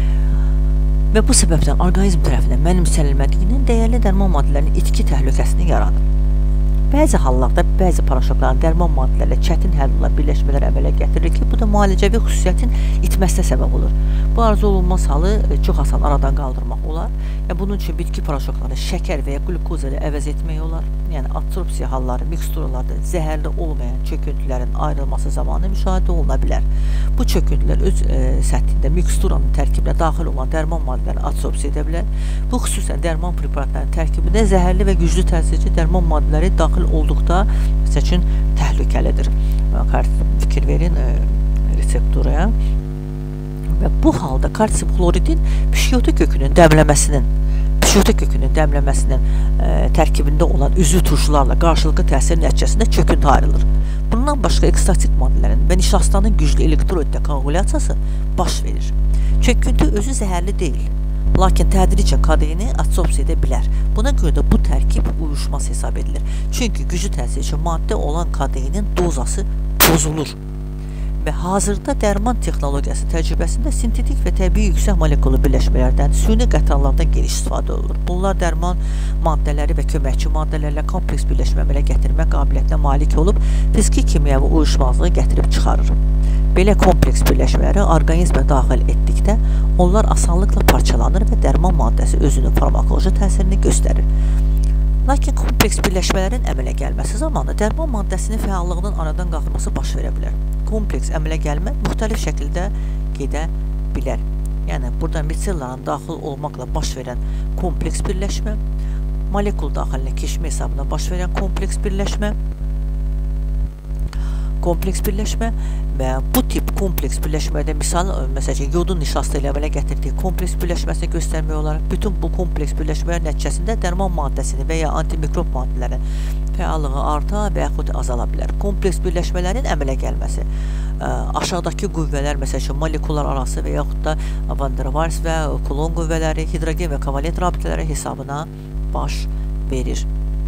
və bu səbəbdən orqanizm tərəfindən mənimsənilmədiyindən dəyərli dərman maddələrinin itki təhlükəsini yaradır. Bəzi hallarda bəzi paraşokların dərman maddələrlə çətin həll olan birləşmələr əmələ gətirir ki, bu da müalicəvi xüsusiyyətin itməsinə səbəb olur. Bu arzu olunmaz halı çox asan aradan qaldırmaq olar. Bunun üçün bitki paraşoklarını şəkər və ya qlukoz ilə əvəz etmək olar. Yəni, adsorpsiya halları, miksturalarda zəhərli olmayan çöküntülərin ayrılması zamanı müşahidə oluna bilər. Bu çöküntülər öz səthində miksturanın tərkibinə daxil olan dərman maddələrini adsorpsiya edə bilər. Bu xüsusən dərman preparatlarının tərkibində zəhərli və güclü təsirçi dərman maddələri daxil olduqda, məsəl üçün, təhlükəlidir. Fikir verin reseptoraya. Və bu halda kalsium xloridin pişiyotik kökünün dəmləməsinin tərkibində olan üzvü turşularla qarşılıqlı təsir nəticəsində çöküntü ayrılır. Bundan başqa ekstatik maddələrin və nişastanın güclü elektrolitdə koagulyasiyası baş verir. Çöküntü özü zəhərli deyil, lakin tədricən kadeini adsorpsiya edə bilər. Buna görə də bu tərkib uyuşmaz hesab edilir. Çünki güclü təsirçi maddə olan kadeinin dozası pozulur. Və hazırda dərman texnologiyası təcrübəsində sintetik və təbii yüksək molekülü birləşmələrdən, süni qətranlardan geniş istifadə olunur. Bunlar dərman maddələri və köməkçi maddələrlə kompleks birləşmə əmələ gətirmə qabiliyyətinə malik olub, fiziki kimyəvi uyuşmazlığı gətirib çıxarır. Belə kompleks birləşmələri orqanizmə daxil etdikdə, onlar asanlıqla parçalanır və dərman maddəsi özünün farmakoloji təsirini göstərir. Lakin kompleks birləşmələrin əmələ gəlməsi zamanı dərman maddəsinin fəallığının aradan qalxması baş verə bilər. Kompleks əmələ gəlmə müxtəlif şəkildə gedə bilər. Yəni, burada metillərin daxil olmaqla baş verən kompleks birləşmə, molekul daxilinə keçmə hesabına baş verən kompleks birləşmə və bu tip kompleks birləşmədə misal, məsələn, yodun nişastı ilə əmələ gətirdiyi kompleks birləşməsini göstərmək olaraq, bütün bu kompleks birləşmələr nəticəsində dərman maddəsini və ya antimikrob maddələrin fəallığı arta və yaxud azala bilər. Kompleks birləşmələrin əmələ gəlməsi aşağıdakı qüvvələr, məsələn, molekullar arası və yaxud da Van der Waals və Coulomb qüvvələri, hidrogen və kovalent rabitələri hesabına baş verir.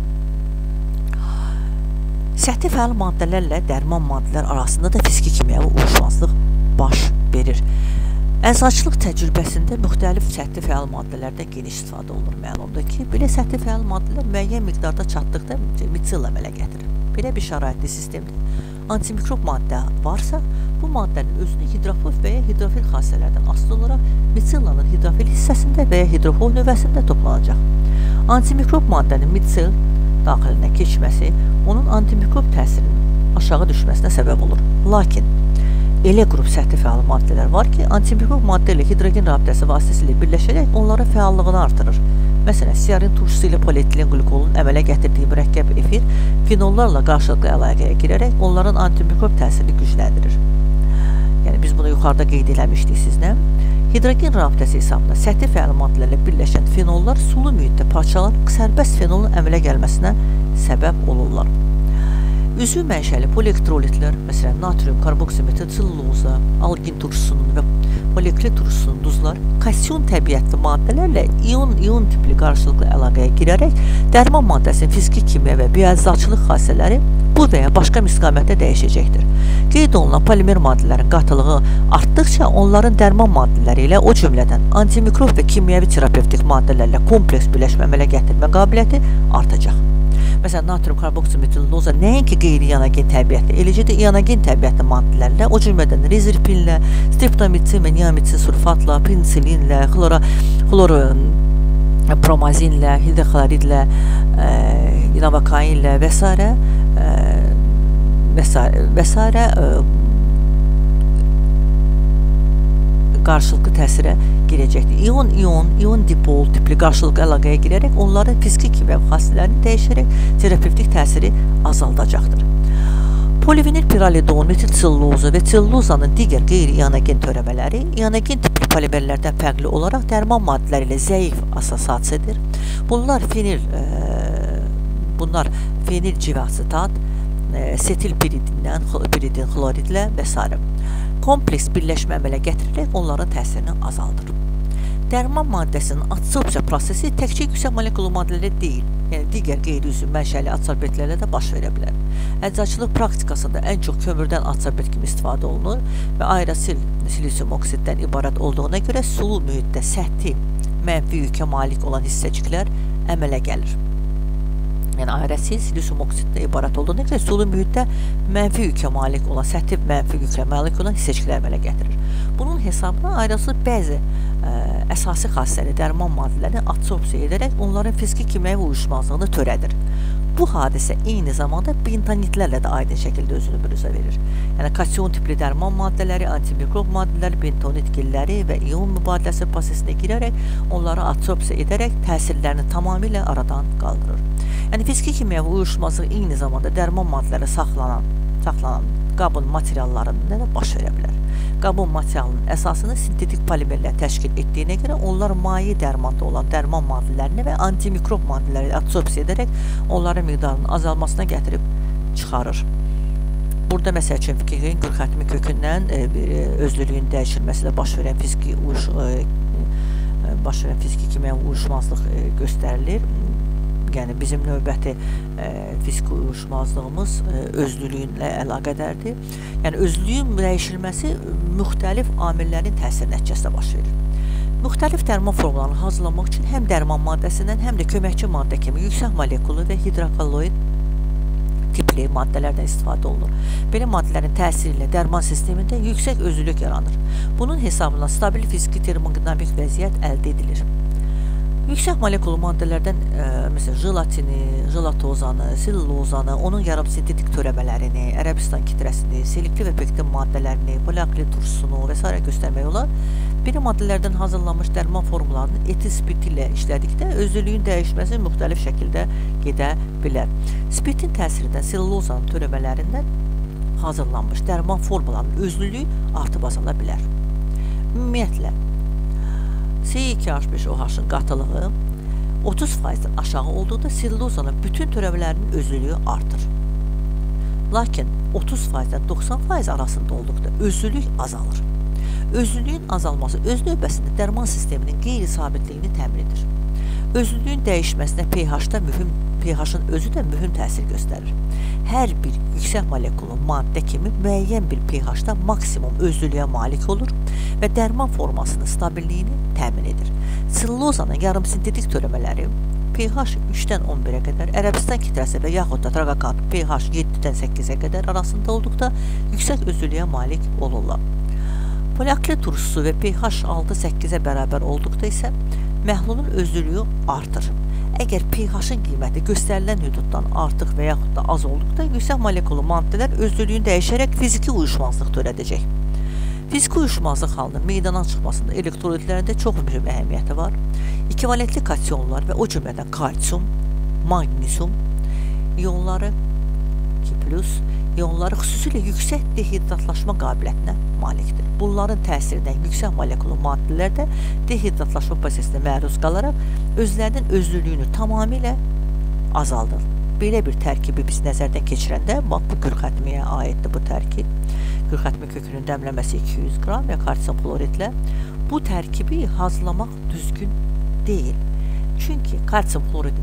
Səthi fəal maddələrlə dərman maddələr arasında da fiziki kimyəvi uyuşmazlıq baş verir. Əczaçılıq təcrübəsində müxtəlif səthi fəal maddələrdən geniş istifadə olunur. Məlumdur ki, belə səthi fəal maddələr müəyyən miqdarda çatdıqda metil əmələ gətirir. Belə bir şəraitli sistemdə antimikrob maddə varsa, bu maddənin özünü hidrofil və ya hidrofil xassələrdən asılı olaraq metillanın hidrofil hissəsində və ya hidrofil növəsində toplanacaq. Antimikrob maddənin metil daxilinə keçməsi onun antimikrob təsirinin aşağı düşməsinə səbəb olur. Lakin elə qrup səthi fəal maddələr var ki, antimikrob maddə ilə hidrogen rabitəsi vasitəsilə birləşərək onların fəallığını artırır. Məsələn, stearin turşusu ilə polietilen qlikolun əmələ gətirdiyi mürəkkəb efir fenollarla qarşılıqlı əlaqəyə girərək onların antimikrob təsirini gücləndirir. Yəni, biz bunu yuxarıda qeyd eləmişdik sizlə. Hidrogen rabitəsi hesabında səthi fəal maddələrlə birləşən fenollar sulu mühitdə parçalanıb sərbəst fenolun əmələ gəlməsinə səbəb olurlar. Üzvü mənşəli polielektrolitlər, məsələn, natrium, karboksimetil, selluloza, algin turşusunun və moleküler turşusunun duzlar, kassion təbiətli maddələrlə ion tipli qarşılıqlı əlaqəyə girərək dərman maddəsinin fiziki kimya və bioəczaçılıq xassələri bu və ya başqa istiqamətdə dəyişəcəkdir. Qeyd olunan polimer maddələrin qatılığı artdıqca onların dərman maddələri ilə, o cümlədən antimikrob və kimyəvi terapevtik maddələrlə kompleks birləşmə əmələ gətirmə qabiliyyəti artacaq. Məsələn, natrium karboksimetil nəinki qeyri-ionogen təbiətli, eləcə də ionogen təbiətli maddələrlə, o cümlədən rezerpinlə, streptomycin və niamitin sulfatla, penisilinlə, chloropromazinlə, hidroxloridlə, navakainlə və s. qarşılıqlı təsirə girəcəkdir. İon dipol tipli qarşılıqlı əlaqəyə girərək onların fiziki kimyəvi xassələrini dəyişərək terapevtik təsiri azaldacaqdır. Polivinil piralidon, metil selluloza və sellulozanın digər qeyri-ionogen törəmələri ionogen tipli polimerlərdən fərqli olaraq dərman maddələri ilə zəif assosiasiyadır. Bunlar fenil civasetat, setil piridin xloridlə və s. kompleks birləşmə əmələ gətirərək onların təsirini azaldır. Dərman maddəsinin adsorpsiya prosesi təkcə yüksək molekulu maddələrlə deyil, yəni digər qeyri-üzvü mənşəli adsorbentlərlə də baş verə bilər. Əczaçılıq praktikasında ən çox kömürdən adsorbent kimi istifadə olunur və aerosil silisium oksiddən ibarət olduğuna görə sulu mühitdə səthi mənfi yükə malik olan hissəciklər əmələ gəlir. Yəni, aerosil silisium oksiddən ibarət olduğuna görə sulu mühitdə mənfi yükə malik olan, səthi mənfi yükə malik olan hissəciklər əmələ gətirir. Bunun hesabına aerosil bəzi əsasi xassəli dərman maddələrini adsorpsiya edərək onların fiziki kimyəvi uyuşmazlığını törədir. Bu hadisə eyni zamanda bentonitlərlə də aydın şəkildə özünü büruzə verir. Yəni, kasyon tipli dərman maddələri, antimikrob maddələri, bentonit gilləri və ion mübadiləsi prosesinə girərək onları adsorpsiya edərək təsirlərini tamamilə aradan qaldırır. Yəni, fiziki kimyəvi uyuşmazlıq eyni zamanda dərman maddələri saxlanan qabın materiallarında da baş verə bilər. Qabın materialının əsasını sintetik polimerlər təşkil etdiyinə görə onlar maye dərmanda olan dərman maddələrini və antimikrob maddələri adsorpsiya edərək onların miqdarının azalmasına gətirib çıxarır. Burada məsəl üçün fikirin 40 xətmi kökündən özlülüyün dəyişilməsilə baş verən fiziki kimyəvi uyuşmazlıq göstərilir. Yəni, bizim növbəti fiziki uyuşmazlığımız özlülüyünlə əlaqədərdir. Yəni, özlülüyün dəyişilməsi müxtəlif amillərin təsir nəticəsində baş verir. Müxtəlif dərman formlarını hazırlamaq üçün həm dərman maddəsindən, həm də köməkçi maddə kimi yüksək molekulu və hidrokolloid tipli maddələrdən istifadə olunur. Belə maddələrin təsiri ilə dərman sistemində yüksək özlülük yaranır. Bunun hesabına stabil fiziki termodinamik vəziyyət əldə edilir. Yüksək molekulu maddələrdən məsələn jelatini, jelatozanı, sellulozanı, onun yarım sintetik törəmələrini, Ərəbistan kitrəsini, selektiv və pektin maddələrini, poliakrit turşusunu və s. göstərmək olar. Biri maddələrdən hazırlanmış dərman formlarını etil spirti ilə işlədikdə özlülüyün dəyişməsi müxtəlif şəkildə gedə bilər. Spirtin təsirindən sellulozanın törəmələrindən hazırlanmış dərman formalarının özlülüyü artıb azala bilər. Ümumiyyətlə, C2H5OH-ın qatılığı 30%-dən aşağı olduqda sellulozanın bütün törəmələrinin özlülüyü artır. Lakin 30%-dən 90% arasında olduqda özlülük azalır. Özlülüyün azalması öz növbəsində dərman sisteminin qeyri-sabitliyini təmin edir. Özlülüyün dəyişməsinə pH-ın özü də mühüm təsir göstərir. Hər bir yüksək molekulu maddə kimi müəyyən bir pH-da maksimum özlülüyə malik olur və dərman formasının stabilliyini təmin edir. Sellulozanın yarım sintetik törəmələri pH 3-dən 11-ə qədər, Ərəbistan kitrəsi və yaxud da traqakat pH 7-dən 8-ə qədər arasında olduqda yüksək özlülüyə malik olurlar. Poliakrit turşusu və pH 6-8-ə bərabər olduqda isə məhlulun özlülüyü artır. Əgər pH-ın qiyməti göstərilən hüduddan artıq və yaxud da az olduqda yüksək molekulu maddələr özlülüyünü dəyişərək fiziki uyuşmazlıq törədəcək. Fiziki uyuşmazlıq halının meydana çıxmasında elektrolitlərində çox mühüm əhəmiyyəti var. İkivalentli kationlar və o cümlədən kalsium, magnezium ionları, ionları xüsusilə yüksək dehidratlaşma qabiliyyətinə malikdir. Bunların təsirindən yüksək molekulu maddələr də dehidratlaşma prosesinə məruz qalaraq özlərinin özlülüyünü tamamilə azaldır. Belə bir tərkibi biz nəzərdən keçirəndə, bax, bu gülxətmiyə aiddir bu tərkib. Gülxətmi kökünün dəmləməsi 200 qram və kalsium kloridlə bu tərkibi hazırlamaq düzgün deyil. Çünki kalsium klorid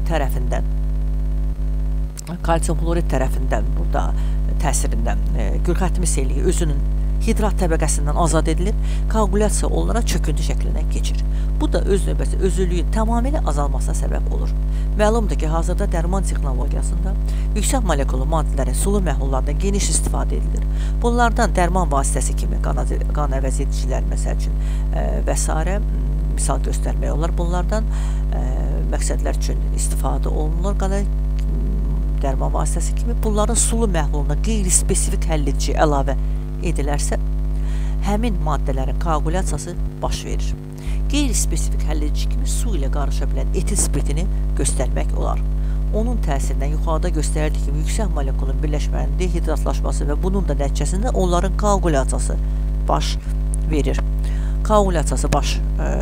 tərəfindən burada təsirindən gülxətmi selliyi özünün hidrat təbəqəsindən azad edilir, koagulyasiya olunaraq çöküntü şəklinə keçir. Bu da öz növbəsi özlülüyün tamamilə azalmasına səbəb olur. Məlumdur ki, hazırda dərman texnologiyasında yüksək molekulu maddələrin sulu məhlullardan geniş istifadə edilir. Bunlardan dərman vasitəsi kimi qan əvəz edicilər məsəl üçün və s. misal göstərmək olar. Bunlardan məqsədlər üçün istifadə olunur. Dərman vasitəsi kimi bunların sulu məhluluna qeyri-spesifik həlledici əlavə edilərsə, həmin maddələrin koagulyasiyası baş verir. Qeyri-spesifik həlledici kimi su ilə qarışa bilən etil spiritini göstərmək olar. Onun təsirindən yuxarıda göstərildiyi kimi yüksək molekulun birləşmələrinin dehidratlaşması və bunun da nəticəsində onların koagulyasiyası baş verir. Koagulyasiyası baş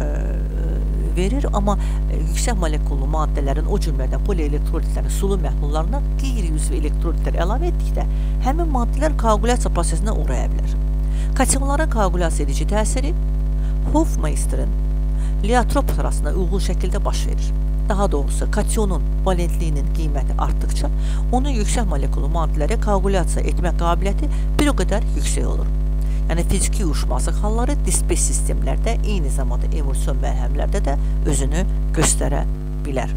verir, amma yüksək molekullu maddələrin o cümlədən polielektrolitlərin sulu məhlullarına qeyri-üzvü elektrolitlər əlavə etdikdə həmin maddələr koagulyasiya prosesinə uğraya bilər. Kationların koagulyasiya edici təsiri Hofmeister'in liotrop sırasına uyğun şəkildə baş verir. Daha doğrusu, kationun valentliyinin qiyməti artdıqca onun yüksək molekulu maddələrə koagulyasiya etmək qabiliyyəti bir o qədər yüksək olur. Yəni, fiziki uyuşmazlıq halları dispes sistemlərdə, eyni zamanda emulsiyon mərhəmlərdə də özünü göstərə bilər.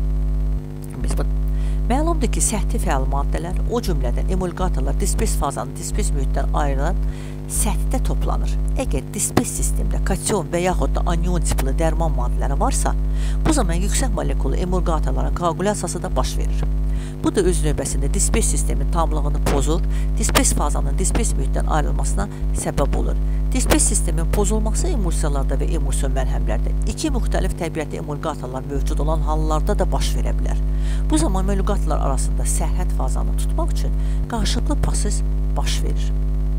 Məlumdur ki, səhti fəal maddələr, o cümlədən emulgatorlar dispes fazanın dispes mühitdən ayrılan səthdə toplanır. Əgər dispes sistemdə kation və yaxud da anion tipli dərman maddələri varsa, bu zaman yüksək molekulu emulgatorların koagulyasiyası da baş verir. Bu da öz növbəsində dispes sistemin tamlığını pozur, dispes fazanın dispes mühitdən ayrılmasına səbəb olur. Dispes sistemin pozulması emulsiyalarda və emulsiyon mərhəmlərdə iki müxtəlif təbiətli emulgatorlar mövcud olan hallarda da baş verə bilər. Bu zaman emulgatorlar arasında sərhəd fazanı tutmaq üçün qarşılıqlı proses baş verir.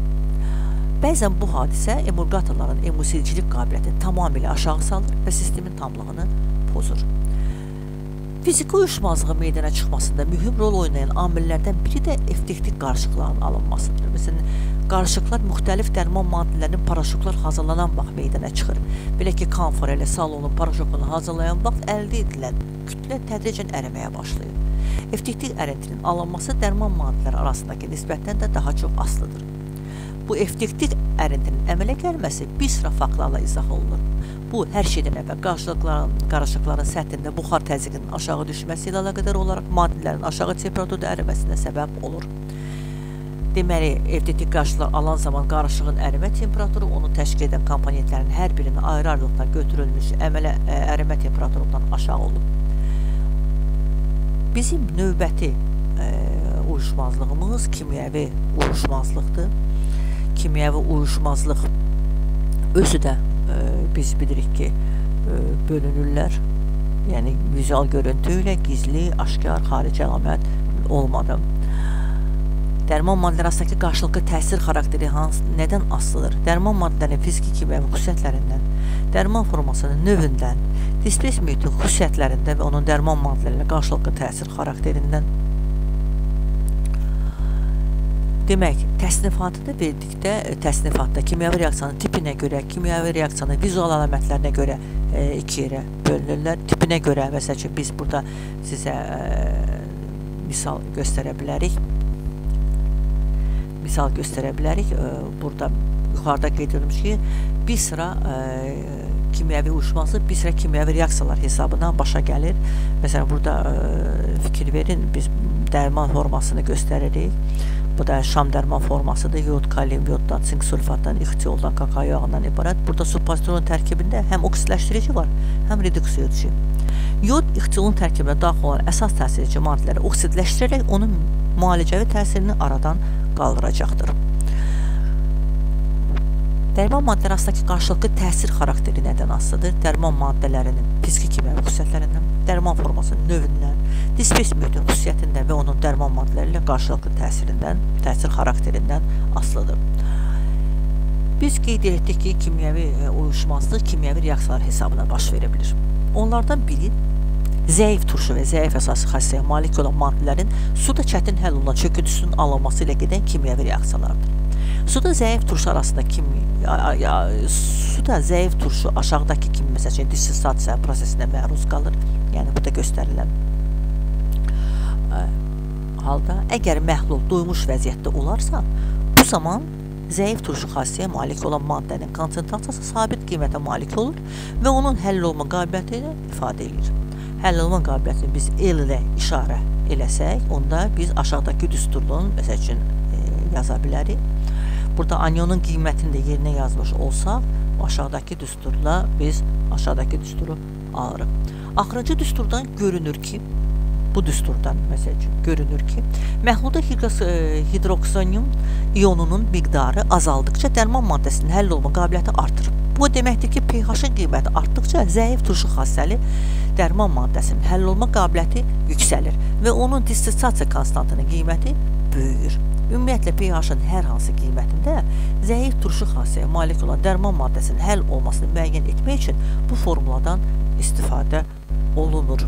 Bəzən bu hadisə emulgatorların emulsiyicilik qabiliyyətini tamamilə aşağı salır və sistemin tamlığını pozur. Fiziki uyuşmazlığı meydana çıxmasında mühüm rol oynayan amillərdən biri də effektiv qarışıqların alınmasıdır. Məsələn, qarışıqlar müxtəlif dərman maddələrinin paraşoklar hazırlanan vaxt meydana çıxır. Belə ki, kamfor ilə salonun paraşokunu hazırlayan vaxt əldə edilən kütlə tədricən əriməyə başlayır. Effektiv ərintinin alınması dərman maddələri arasındakı nisbətdən də daha çox asılıdır. Bu effektiv ərintinin əmələ gəlməsi bir sıra faktlarla izah olunur. Bu, hər şeydən əvvəl qarışıqların səthində buxar təzyiqinin aşağı düşməsi ilə əlaqədar olaraq maddələrin aşağı temperaturda əriməsinə səbəb olur. Deməli, evdəki qarşılar alan zaman qarışığın ərimə temperaturu onu təşkil edən komponentlərin hər birinin ayrı-ayrılıqda götürülmüş əmələ ərimə temperaturundan aşağı olub. Bizim növbəti uyuşmazlığımız kimyəvi uyuşmazlıqdır. Kimyəvi uyuşmazlıq özü də biz bilirik ki, bölünürlər. Yəni, vizual görüntü ilə gizli, aşkar, xarici əlamət olmadı. Dərman maddələri arasındakı qarşılıqlı təsir xarakteri nədən asılıdır? Dərman maddələrin fiziki kimyəvi xüsusiyyətlərindən, dərman formasının növündən, dispersiv mühitin xüsusiyyətlərindən və onun dərman maddələrlə qarşılıqlı təsir xarakterindən. Demək, təsnifatını verdikdə, təsnifatda kimyəvi reaksiyanın tipinə görə, kimyəvi reaksiyanın vizual əlamətlərinə görə iki yerə bölünürlər. Tipinə görə, məsəl üçün, biz burada sizə misal göstərə bilərik. Burada yuxarıda qeyd edilmiş ki, bir sıra kimyəvi uyuşmazlıq, bir sıra kimyəvi reaksiyalar hesabına başa gəlir. Məsələn, burada fikir verin, biz dərman formasını göstəririk. Bu da şam dərman formasıdır. Yod, kalium, yoddan, sink sulfatdan, ixtioldan, kakao yağından ibarət. Burada subpozitronun tərkibində həm oksidləşdirici var, həm reduksiya edici. Yod ixtiolun tərkibinə daxil olan əsas təsirləyici maddələri oksidləşdirərək onun müalicəvi təsirini aradan qaldıracaqdır. Dərman maddələri arasındakı qarşılıqlı təsir xarakteri nədən asılıdır? Dərman maddələrinin fiziki kimyəvi xüsusiyyətlərindən, dərman formasının növündən, dispersiv mühitin xüsusiyyətindən və onun dərman maddələri ilə qarşılıqlı təsir xarakterindən asılıdır. Biz qeyd etdik ki, kimyəvi uyuşmazlıq kimyəvi reaksiyalar hesabına baş verə bilir. Onlardan biri zəif turşu və zəif əsası xassəyə malik olan maddələrin suda çətin həll olunan çöküntüsünün alınması ilə gedən kimyəvi reaksiyalardır. Suda zəif turşu arasında suda zəif turşu aşağıdakı kimi, məsələn, distillasiya prosesinə məruz qalır. Yəni, burada göstərilən halda, əgər məhlul doymuş vəziyyətdə olarsa, bu zaman zəif turşu xassəyə malik olan maddənin konsentrasiyası sabit qiymətə malik olur və onun həll olma qabiliyyətini ifadə edir. Həll olma qabiliyyətini biz el ilə işarə eləsək, onda biz aşağıdakı düsturluğun, məsəl üçün, yaza bilərik. Burada anyonun qiymətini də yerinə yazmış olsaq, aşağıdakı düsturla biz aşağıdakı düsturu alırıq. Axırıncı düsturdan görünür ki, bu düsturdan, məsəl üçün, görünür ki, məhlulda hidroksonium iyonunun miqdarı azaldıqca dərman maddəsinin həll olma qabiliyyəti artır. Bu deməkdir ki, pH-ın qiyməti artdıqca zəif turşu xassəli dərman maddəsinin həll olma qabiliyyəti yüksəlir və onun distillasiya konstantının qiyməti böyüyür. Ümumiyyətlə, pH-ın hər hansı qiymətində zəif turşu xassəyə malik olan dərman maddəsinin həll olmasını müəyyən etmək üçün bu formuladan istifadə olunur.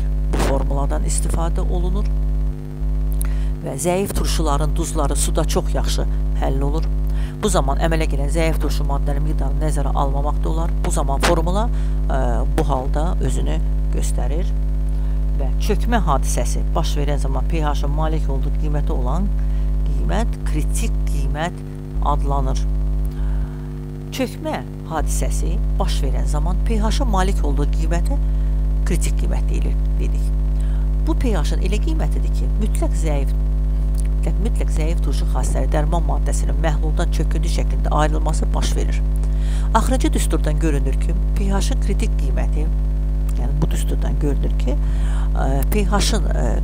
Və zəif turşuların duzları suda çox yaxşı həll olur. Bu zaman əmələ gələn zəif turşu maddənin miqdarını nəzərə almamaqda olar. Bu zaman formula bu halda özünü göstərir və çökmə hadisəsi baş verən zaman pH-ın malik olduğu qiymətə olan qiymət kritik qiymət adlanır. Çökmə hadisəsi baş verən zaman pH-ın malik olduğu qiymətə kritik qiymət dedik. Bu pH-ın elə qiymətidir ki, mütləq zəif turşu xassəli dərman maddəsinin məhluldan çöküntü şəklində ayrılması baş verir. Axırıncı düsturdan görünür ki, pH-ın kritik qiyməti, yəni bu düsturdan görünür ki, pH-ın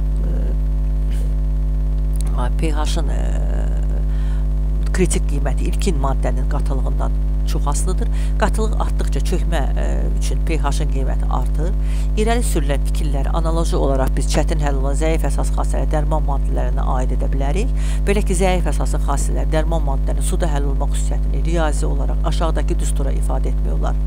kritik qiyməti ilkin maddənin qatılığından çox asılıdır. Qatılıq artdıqca çökmə üçün pH-ın qiyməti artır. İrəli sürülən fikirləri analoji olaraq biz çətin həll olan zəif əsas xassələr dərman maddələrinə aid edə bilərik. Belə ki, zəif əsaslı xassələr dərman maddələrinin suda həll olma xüsusiyyətini riyazi olaraq aşağıdakı düstura ifadə etmiyorlar.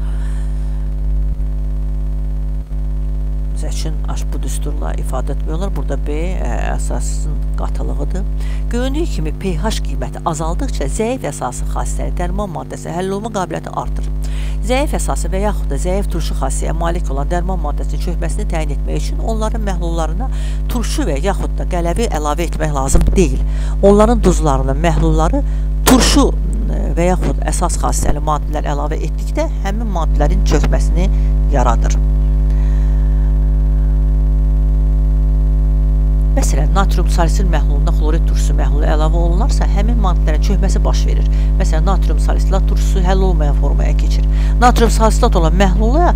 Məsəl üçün, bu düsturla ifadə etmiyorlar. Burada B əsasın qatılığıdır. Göründüyü kimi pH qiyməti azaldıqca zəif əsaslı xassələr dərman maddəsi həll olma qabiliyyəti artır. Zəif əsası və yaxud da zəif turşu xassəyə malik olan dərman maddəsinin çökməsini təyin etmək üçün onların məhlullarına turşu və yaxud da qələvi əlavə etmək lazım deyil. Onların duzlarının məhlulları turşu və yaxud əsas xassəli maddələr əlavə etdikdə həmin maddələrin çökməsini yaradır. Məsələn, natrium salisil məhluluna xlorid turşusu məhlulu əlavə olunarsa, həmin maddələrin çökməsi baş verir. Məsələn, natrium salisilat turşusu həll olmayan formaya keçir. Natrium salisilat olan məhlula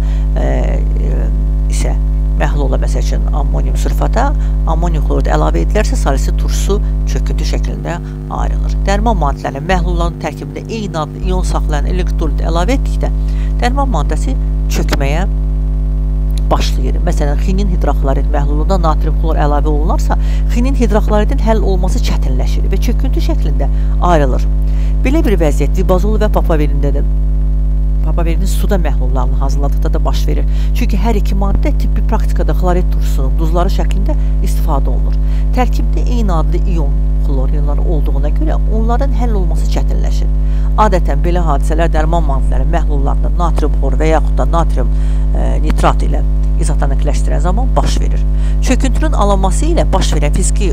isə məsəl üçün ammonium sülfata, ammonium xlorid əlavə edilərsə, salisil turşusu çöküntü şəklində ayrılır. Dərman maddələrinin məhlulların tərkibində eyni adlı iyon saxlayan elektrolit əlavə etdikdə, dərman maddəsi çökməyə başlayır. Məsələn, xinin hidroxlorid məhlulunda natrium xlor əlavə olunarsa, xinin hidroxloridin həll olması çətinləşir və çöküntü şəklində ayrılır. Belə bir vəziyyət dibazol və papaverindədir. Papaverinin suda məhlullarını hazırladıqda da baş verir. Çünki hər iki maddə tibbi praktikada xlorid turşusunun duzları şəklində istifadə olunur. Tərkibdə eyni adlı iyon xlorionları olduğuna görə onların həll olması çətinləşir. Adətən belə hadisələr dərman maddələri məhlullarında natrium xlor və yaxud da natrium nitrat ilə izotonikləşdirən zaman baş verir. Çöküntünün alınması ilə baş verən fiziki,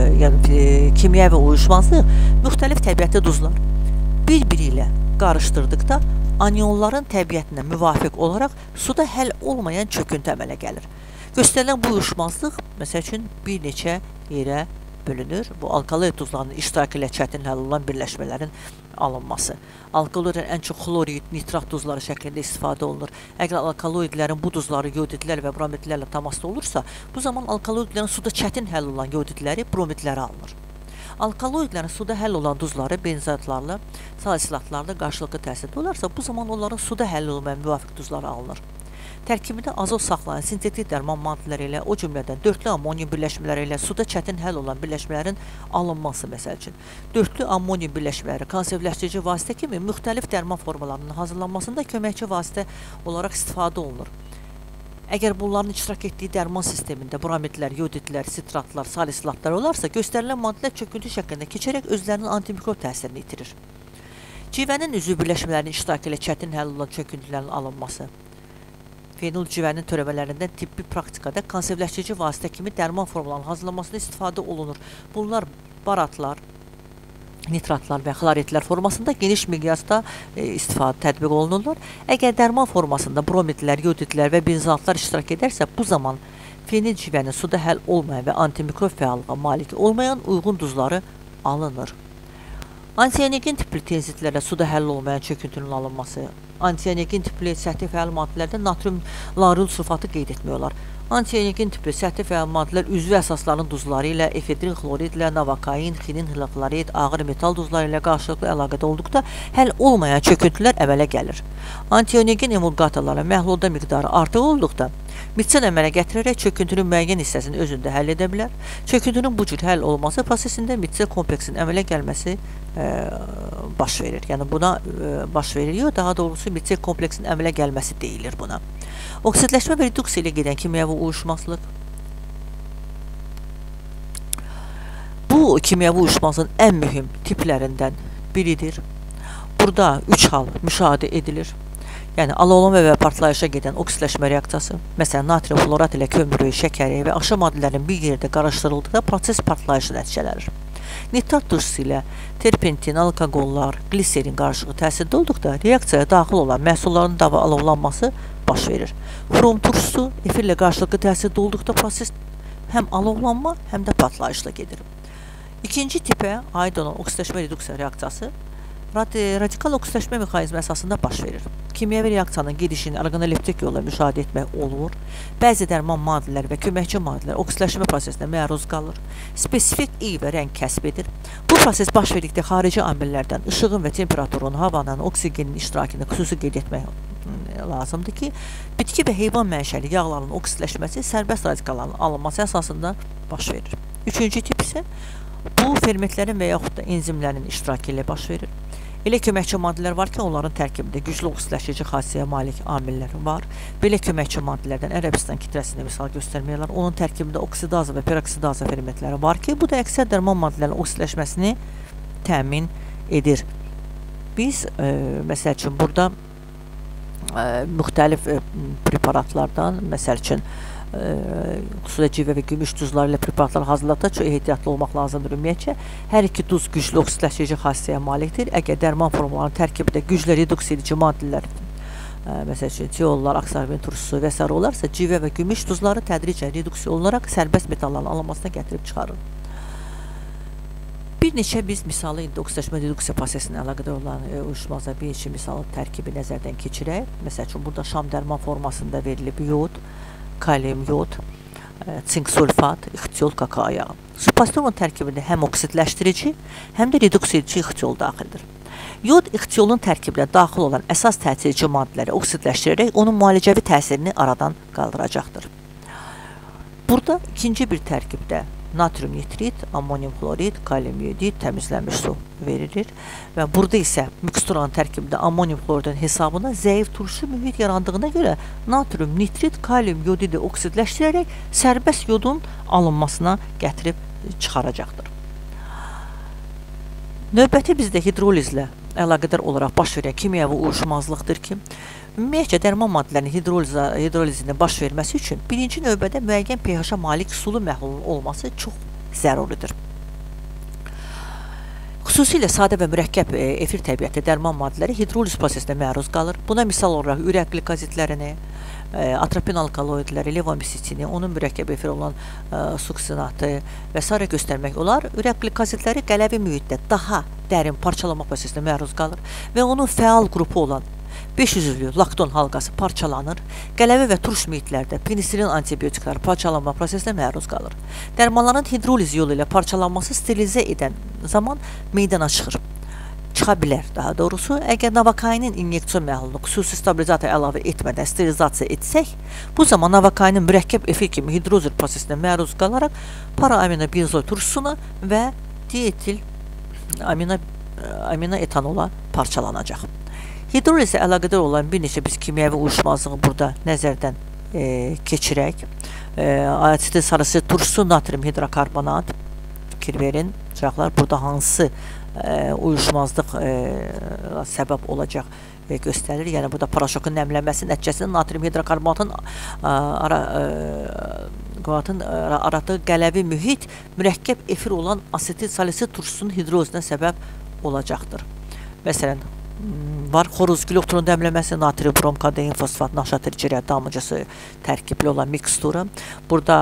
kimyəvi uyuşmazlıq müxtəlif təbiətli duzlar bir-biri ilə qarışdırdıqda anionların təbiətinə müvafiq olaraq suda həll olmayan çöküntü əmələ gəlir. Göstərilən bu uyuşmazlıq, məsəl üçün, bir neçə yerə bölünür. Bu, alkaloid duzlarının iştirakı ilə çətin həll olan birləşmələrin alınması. Alkaloidlərin ən çox xlorid, nitrat duzları şəklində istifadə olunur. Əgər alkaloidlərin bu duzları yodidlər və bromidlərlə təmasda olursa, bu zaman alkaloidlərin suda çətin həll olan yodidləri, bromidləri alınır. Alkaloidlərin suda həll olan duzları benzatlarla, salisilatlarla qarşılıqlı təsirdə olarsa, bu zaman onların suda həll olmayan müvafiq duzları alınır. Tərkibində azot saxlayan sintetik dərman maddələri ilə, o cümlədən dörtlü ammonium birləşmələri ilə suda çətin həll olan birləşmələrin alınması, məsəl üçün. Dörtlü ammonium birləşmələri konservləşdirici vasitə kimi müxtəlif dərman formalarının hazırlanmasında köməkçi vasitə olaraq istifadə olunur. Əgər bunların iştirak etdiyi dərman sistemində bromidlər, yodidlər, sitratlar, salisilatlar olarsa, göstərilən maddələr çöküntü şəklində keçərək özlərinin antimikrob təsirini itirir. Civənin üzvü birləşmələrinin iştirakı ilə çətin həll olan çöküntülərin alınması. Fenol civənin törəmələrindən tibbi praktikada konservləşdirici vasitə kimi dərman formalarının hazırlanmasında istifadə olunur. Bunlar baratlar, nitratlar və xloridlər formasında geniş miqyasda tətbiq olunurlar. Əgər dərman formasında bromidlər, yodidlər və benzatlar iştirak edərsə, bu zaman fenil civənin suda həll olmayan və antimikrob fəallığa malik olmayan uyğun duzları alınır. Antianegin tipli tenzitlərlə suda həll olmayan çöküntünün alınması. Antianegin tipli səthi fəal maddələrdə natrium laril sulfatı qeyd etmək olar. Antianegin tipli səthi fəal maddələr üzvü əsasların duzları ilə, efedrin xloridlə, navakain, xinin xlorid, ağır metal duzları ilə qarşılıqlı əlaqədə olduqda həll olmayan çöküntülər əmələ gəlir. Antianegin emulqatorları məhlulda miqdarı artıq olduqda mitsen əmələ gətirərək çöküntünün müəyyən hissəsini özündə həll edə bilər. Çöküntünün bu cür həll olması prosesində mitsen kompleksinin əmələ gəlməsi baş verir. Yəni buna baş veriliyor, daha doğrusu mitsen kompleksinin əmələ gəlməsi deyilir buna. Oksidləşmə və reduksiya ilə gedən kimyəvi uyuşmazlıq. Bu kimyəvi uyuşmazlığın ən mühüm tiplərindən biridir. Burada 3 hal müşahidə edilir. Yəni, alovlanma və partlayışa gedən oksidləşmə reaksiyası, məsələn, natrium florat ilə kömürü, şəkəri və aşı maddələrin bir yerdə qarışdırıldıqda proses partlayışı nəticələnir. Nitrat turşusu ilə terpentin, alkoqollar, gliserin qarışığı təsirdə olduqda reaksiyaya daxil olan məhsulların alovlanması baş verir. Xrom turşusu efirlə qarşılıqlı təsirdə olduqda proses həm alovlanma, həm də partlayışla gedir. İkinci tipə aid olan oksidləşmə reduksiya reaksiyası radikal oksidləşmə mexanizmi əsasında baş verir. Kimyəvi reaksiyanın gedişini orqanoleptik yolla müşahidə etmək olur. Bəzi dərman maddələri və köməkçi maddələr oksidləşmə prosesinə məruz qalır. Spesifik iy və rəng kəsb edir. Bu proses baş verdikdə xarici amillərdən işığın və temperaturun, havanın, oksigenin iştirakını xüsusi qeyd etmək lazımdır ki, bitki və heyvan mənşəli yağların oksidləşməsi sərbəst radikalların alınması əsasında baş verir. Üçüncü tip isə bu fermentlərin və yaxud da enzimlərin iştirakı ilə baş verir. Elə köməkçi maddələr var ki, onların tərkibində güclü oksidləşdirici xassiyyəyə malik amillər var. Belə köməkçi maddələrdən Ərəbistan kitrəsində misal göstərmək olar. Onun tərkibində oksidaza və peroksidaza fermentləri var ki, bu da əksər dərman maddələrin oksidləşməsini təmin edir. Biz, məsəl üçün, burada müxtəlif preparatlardan, məsəl üçün, xüsusilə civə və gümüş duzları ilə preparatlar hazırlatda çox ehtiyatlı olmaq lazımdır ümumiyyətcə. Hər iki duz güclü oksidləşdirici xassiyyəyə malikdir. Əgər dərman formlarının tərkibində güclü reduksiya edici maddələr məsəl üçün tiollar, aksorbent turşusu və s. olarsa, civə və gümüş duzları tədricən reduksiya olunaraq sərbəst metalların alınmasına gətirib çıxarır. Bir neçə biz misalı indi oksidaşma reduksiya prosesinə əlaqədar olan uyuşmazlığa bir neçə misalı tərkibi nəzərdən keçirək. Məsəl üçün, burada şam dərman formasında verilib yod, kalium yod, sink sulfat, ixtiol kakao yağı. Supastrolun tərkibində həm oksidləşdirici, həm də reduksiya edici ixtiol daxildir. Yod ixtiolun tərkibinə daxil olan əsas təsirci maddələri oksidləşdirərək onun müalicəvi təsirini aradan qaldıracaqdır. Burada ikinci bir tərkibdə natrium nitrit, ammonium klorid, kalium yodid, təmizlənmiş su verilir və burada isə miksturanın tərkibində ammonium kloridin hesabına zəif turşu mühit yarandığına görə natrium nitrit, kalium yodidi oksidləşdirərək sərbəst yodun alınmasına gətirib çıxaracaqdır. Növbəti bizdə hidrolizlə əlaqədar olaraq baş verən kimyəvi uyuşmazlıqdır ki, ümumiyyətcə dərman maddələrinin hidrolizinin baş verməsi üçün birinci növbədə müəyyən pH-a malik sulu məhlulun olması çox zəruridir. Xüsusilə sadə və mürəkkəb efir təbiətli dərman maddələri hidroliz prosesinə məruz qalır. Buna misal olaraq ürək glikozitlərini, atropin alkaloidləri, levamisitini, onun mürəkkəb efir olan suksinatı və s. göstərmək olar. Ürək glikozitləri qələvi mühitdə daha dərin parçalama prosesinə məruz qalır və onun fəal qrupu olan 500-lü lakton halqası parçalanır. Qələvi və turş mühitlərdə penisilin antibiotikləri parçalanma prosesinə məruz qalır. Dərmanların hidroliz yolu ilə parçalanması sterilizə edən zaman meydana çıxa bilər daha doğrusu. Əgər navakainin inyeksiyon məhlulunu xüsusi stabilizator əlavə etmədən sterilizasiya etsək, bu zaman navakainin mürəkkəb efir kimi hidrolizə prosesinə məruz qalaraq para-aminobenzoil turşusuna və dietil amino etanola parçalanacaq. Hidrolizə əlaqədar olan bir neçə biz kimyəvi uyuşmazlığı burada nəzərdən keçirək. Asetil sarısı turşusu, natrium hidrokarbonat, fikir verin, uşaqlar, burada hansı uyuşmazlıq səbəb olacaq göstərilir. Yəni, burada paraşokun nəmlənməsi nəticəsində natrium hidrokarbonatın aradığı qələvi mühit mürəkkəb efir olan asetil sarısı turşusunun hidrolizinə səbəb olacaqdır. Məsələn, var xoruz glyoturun dəmləməsi, natrium, brom, kadein, fosfat, naşatirici damıcısı tərkibli olan mikstura. Burada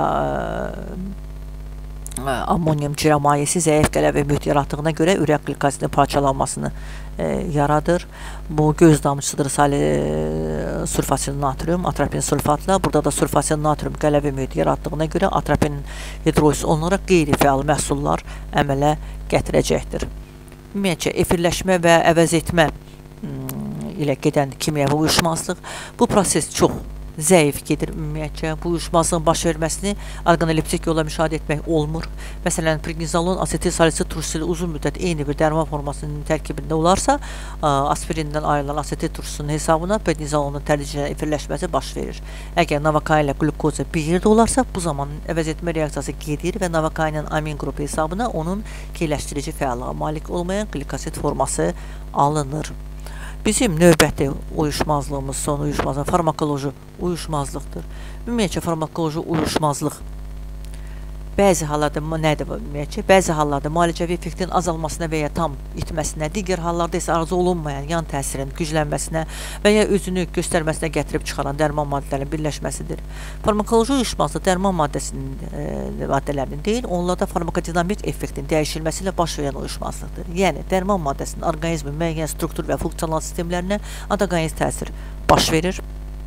ammonium ciramayesi zəif qələvi mühit yaratdığına görə ürək glikozidinin parçalanmasını yaradır. Bu göz damcısıdır sulfasil natrium, atropin sulfatla. Burada da sulfasil natrium qələvi mühit yaratdığına görə atropin hidroliz olunaraq qeyri-fəal məhsullar əmələ gətirəcəkdir. Ümumiyyətcə, efirləşmə və əvəz etmə ilə gedən kimyəvi uyuşmazlıq. Bu proses çox zəif gedir ümumiyyətcə. Bu uyuşmazlığın baş verməsini orqanoleptik yolla müşahidə etmək olmur. Məsələn, prednizolon asetil sarısı turşusu ilə uzun müddət eyni bir dərman formasının tərkibində olarsa, aspirindən ayrılan asetil turşusunun hesabına prednizolonun tədricən efirləşməsi baş verir. Əgər navakain ilə glukoza bir yerdə olarsa, bu zaman əvəz etmə reaksiyası gedir və navakainin amin qrupu hesabına onun keyləşdirici fəallığa malik olmayan glikosid forması alınır. Bizim növbəti uyuşmazlığımız, son uyuşmazlıq farmakoloji uyuşmazlıqdır. Ümumiyyətcə, farmakoloji uyuşmazlıq bəzi hallarda nədir ümumiyyətcə? Bəzi hallarda müalicəvi effektin azalmasına və ya tam itməsinə, digər hallarda isə arzu olunmayan yan təsirin güclənməsinə və ya özünü göstərməsinə gətirib çıxaran dərman maddələrinin birləşməsidir. Farmakoloji uyuşmazlıq dərman maddələrinin deyil, onlarda farmakodinamik effektin dəyişilməsi ilə baş verən uyuşmazlıqdır. Yəni, dərman maddəsinin orqanizmin müəyyən struktur və funksional sistemlərinə antagonist təsir baş verir.